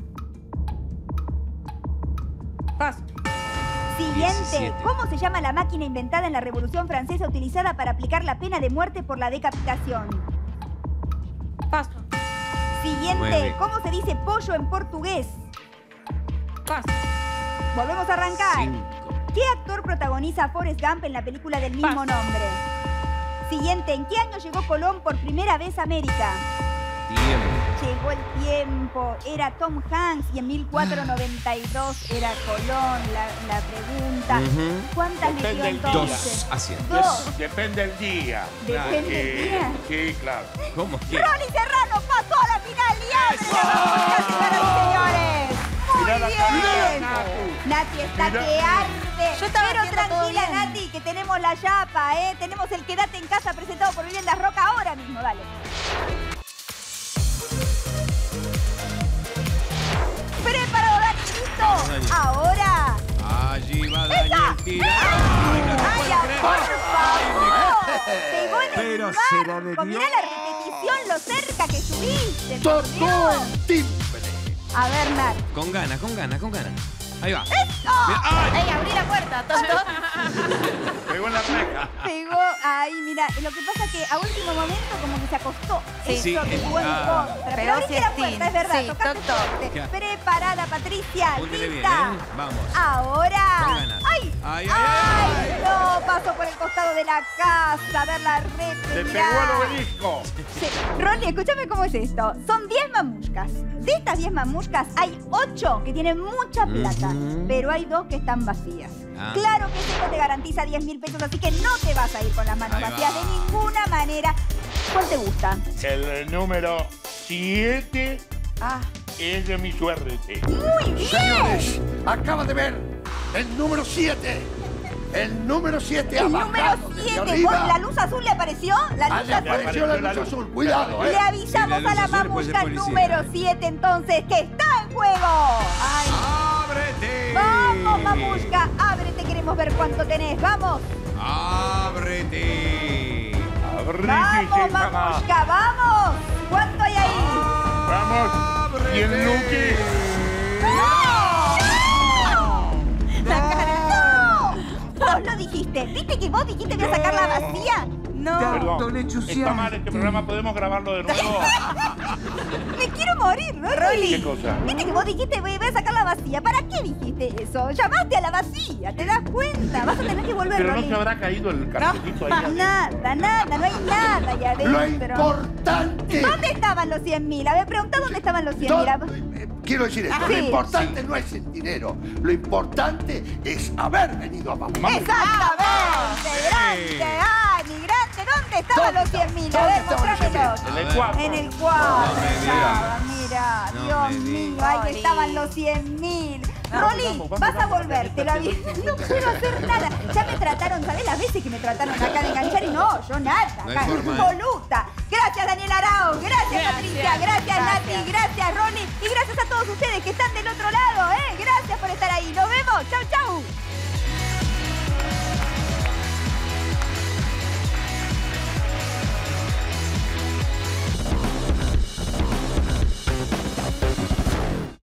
[SPEAKER 5] Paso.
[SPEAKER 2] Siguiente.
[SPEAKER 1] 17.
[SPEAKER 2] ¿Cómo se llama la máquina inventada en la Revolución Francesa utilizada para aplicar la pena de muerte por la decapitación?
[SPEAKER 5] Paso.
[SPEAKER 2] Siguiente.
[SPEAKER 1] 9.
[SPEAKER 2] ¿Cómo se dice pollo en portugués?
[SPEAKER 5] Paso.
[SPEAKER 2] Volvemos a arrancar.
[SPEAKER 1] 5.
[SPEAKER 2] ¿Qué actor protagoniza a Forrest Gump en la película del mismo
[SPEAKER 5] Paso.
[SPEAKER 2] nombre? Siguiente. ¿En qué año llegó Colón por primera vez a América?
[SPEAKER 1] Tiempo.
[SPEAKER 2] Llegó el tiempo. Era Tom Hanks y en 1492 era Colón. La pregunta.
[SPEAKER 1] Ujú.
[SPEAKER 2] ¿Cuántas
[SPEAKER 3] Depende
[SPEAKER 2] metió
[SPEAKER 3] del día.
[SPEAKER 2] entonces?
[SPEAKER 1] 2 hacia.
[SPEAKER 2] 2.
[SPEAKER 3] Depende del día.
[SPEAKER 2] Depende del día.
[SPEAKER 3] Sí, claro.
[SPEAKER 1] ¿Cómo que?
[SPEAKER 2] Ronnie Serrano pasó a la final y abre la mamushka, señoras y señores. Muy
[SPEAKER 7] Mirá la
[SPEAKER 2] bien.
[SPEAKER 7] cara.
[SPEAKER 2] Nati está
[SPEAKER 7] Mirá.
[SPEAKER 2] que arde.
[SPEAKER 13] Yo estaba
[SPEAKER 2] Pero
[SPEAKER 13] haciendo todo
[SPEAKER 2] tranquila,
[SPEAKER 13] bien.
[SPEAKER 2] Nati, que tenemos la yapa, ¿eh? Tenemos el Quédate en Casa presentado por Viviendas Roca ahora mismo. Dale. ¿Preparado, Dani? ¿Listo?
[SPEAKER 1] Dani.
[SPEAKER 2] Ahora.
[SPEAKER 1] Allí va Daniel tirando.
[SPEAKER 2] ¡Ay, por favor! Pegó en el
[SPEAKER 1] Pero será de
[SPEAKER 2] marco. Mirá
[SPEAKER 1] Dios.
[SPEAKER 2] la repetición, lo cerca que subiste. por
[SPEAKER 3] Tocó
[SPEAKER 2] Dios.
[SPEAKER 3] el timbre.
[SPEAKER 2] A ver, Nat.
[SPEAKER 1] Con ganas, con ganas, con ganas. Ahí va.
[SPEAKER 2] ¡Eso!
[SPEAKER 1] Mira, ¡ay!
[SPEAKER 13] ¡Ey, abrí la puerta!
[SPEAKER 7] Pegó en la reja.
[SPEAKER 2] Pegó ahí, mira. Lo que pasa es que a último momento como que se acostó.
[SPEAKER 1] Sí,
[SPEAKER 2] Eso que jugó en
[SPEAKER 1] ah.
[SPEAKER 2] contra. Pero
[SPEAKER 13] Pegó
[SPEAKER 2] abriste la puerta, es verdad.
[SPEAKER 13] siestín. Sí,
[SPEAKER 2] Tocaste
[SPEAKER 13] toc, toc.
[SPEAKER 2] fuerte.
[SPEAKER 1] Ya.
[SPEAKER 2] Preparada, Patricia.
[SPEAKER 1] Púntele bien,
[SPEAKER 2] ¿Lista?
[SPEAKER 1] ¿eh? Vamos.
[SPEAKER 2] Ahora.
[SPEAKER 1] Con ganas.
[SPEAKER 2] ¡Ay!
[SPEAKER 1] Ay, ay, ay, ay.
[SPEAKER 2] No, paso por el costado de la casa, a ver la red.
[SPEAKER 7] Se pegó al obelisco.
[SPEAKER 2] Sí. Ronnie, escúchame cómo es esto. Son 10 mamushkas. De estas 10 mamushkas hay 8 que tienen mucha plata, pero hay 2 que están vacías.
[SPEAKER 1] Ah.
[SPEAKER 2] Claro que esto te garantiza 10.000 pesos, así que no te vas a ir con las manos
[SPEAKER 1] Ahí
[SPEAKER 2] vacías
[SPEAKER 1] va.
[SPEAKER 2] de ninguna manera. ¿Cuál te gusta?
[SPEAKER 7] El número 7
[SPEAKER 2] Ah,
[SPEAKER 7] es de mi suerte.
[SPEAKER 2] muy bien.
[SPEAKER 3] Señores, acaba de ver el número 7. El número 7 ha
[SPEAKER 2] El número
[SPEAKER 3] bajado desde
[SPEAKER 2] 7.
[SPEAKER 3] arriba.
[SPEAKER 2] ¿La luz azul le apareció? La
[SPEAKER 3] Ah,
[SPEAKER 2] luz
[SPEAKER 3] le
[SPEAKER 2] azul.
[SPEAKER 3] apareció la luz azul. Cuidado,
[SPEAKER 2] Le avisamos
[SPEAKER 1] Sí, la
[SPEAKER 2] a la
[SPEAKER 1] luz azul puede ser
[SPEAKER 2] mamushka
[SPEAKER 1] policía.
[SPEAKER 2] número 7 entonces que está en juego. Ay.
[SPEAKER 1] ¡Ábrete!
[SPEAKER 2] Vamos, mamushka, ábrete, queremos ver cuánto tenés. Vamos.
[SPEAKER 1] ¡Ábrete!
[SPEAKER 2] Vamos, mamushka, vamos. ¿Cuánto hay ahí?
[SPEAKER 7] Vamos. Y el Luqui.
[SPEAKER 2] La cara. ¡No! Vos lo dijiste. ¿Viste que vos dijiste voy a sacar la vacía? No.
[SPEAKER 7] Perdón. Está mal este programa, ¿podemos grabarlo de nuevo?
[SPEAKER 2] Me quiero morir, ¿no?
[SPEAKER 7] ¿Qué cosa?
[SPEAKER 2] Viste que vos dijiste voy a sacar la vacía. ¿Para qué dijiste eso? Llamaste a la vacía, ¿te das cuenta? Vas a tener que volver,
[SPEAKER 7] Pero no
[SPEAKER 2] Rolly.
[SPEAKER 7] se habrá caído el cartelito ahí adentro.
[SPEAKER 2] Nada, nada, no hay nada ahí adentro.
[SPEAKER 3] Lo importante.
[SPEAKER 2] ¿Dónde estaban los 100.000? A ver, preguntá dónde estaban los 100.000.
[SPEAKER 3] Quiero decir esto,
[SPEAKER 2] Sí.
[SPEAKER 3] lo importante no es el dinero, lo importante es haber venido a mamá.
[SPEAKER 2] Exactamente, grande, ay, mi grande, ¿dónde estaban los 100.000? A ver, mostrámelos.
[SPEAKER 7] En el 4.
[SPEAKER 2] En el 4
[SPEAKER 1] No me
[SPEAKER 2] estaba, mira,
[SPEAKER 1] No
[SPEAKER 2] Dios
[SPEAKER 1] me
[SPEAKER 2] mío,
[SPEAKER 1] digas.
[SPEAKER 2] ahí estaban los 100.000. Rolly, vas a volver, te lo aviso. No quiero hacer nada. Ya me trataron, ¿sabés las veces que me trataron acá de enganchar? Y no, yo nada,
[SPEAKER 1] No hay
[SPEAKER 2] acá,
[SPEAKER 1] forma, ¿eh?
[SPEAKER 2] voluta. Gracias, Daniel Arao, gracias, Patricia, gracias, Nati, gracias, Rolly, y gracias a todos ustedes que están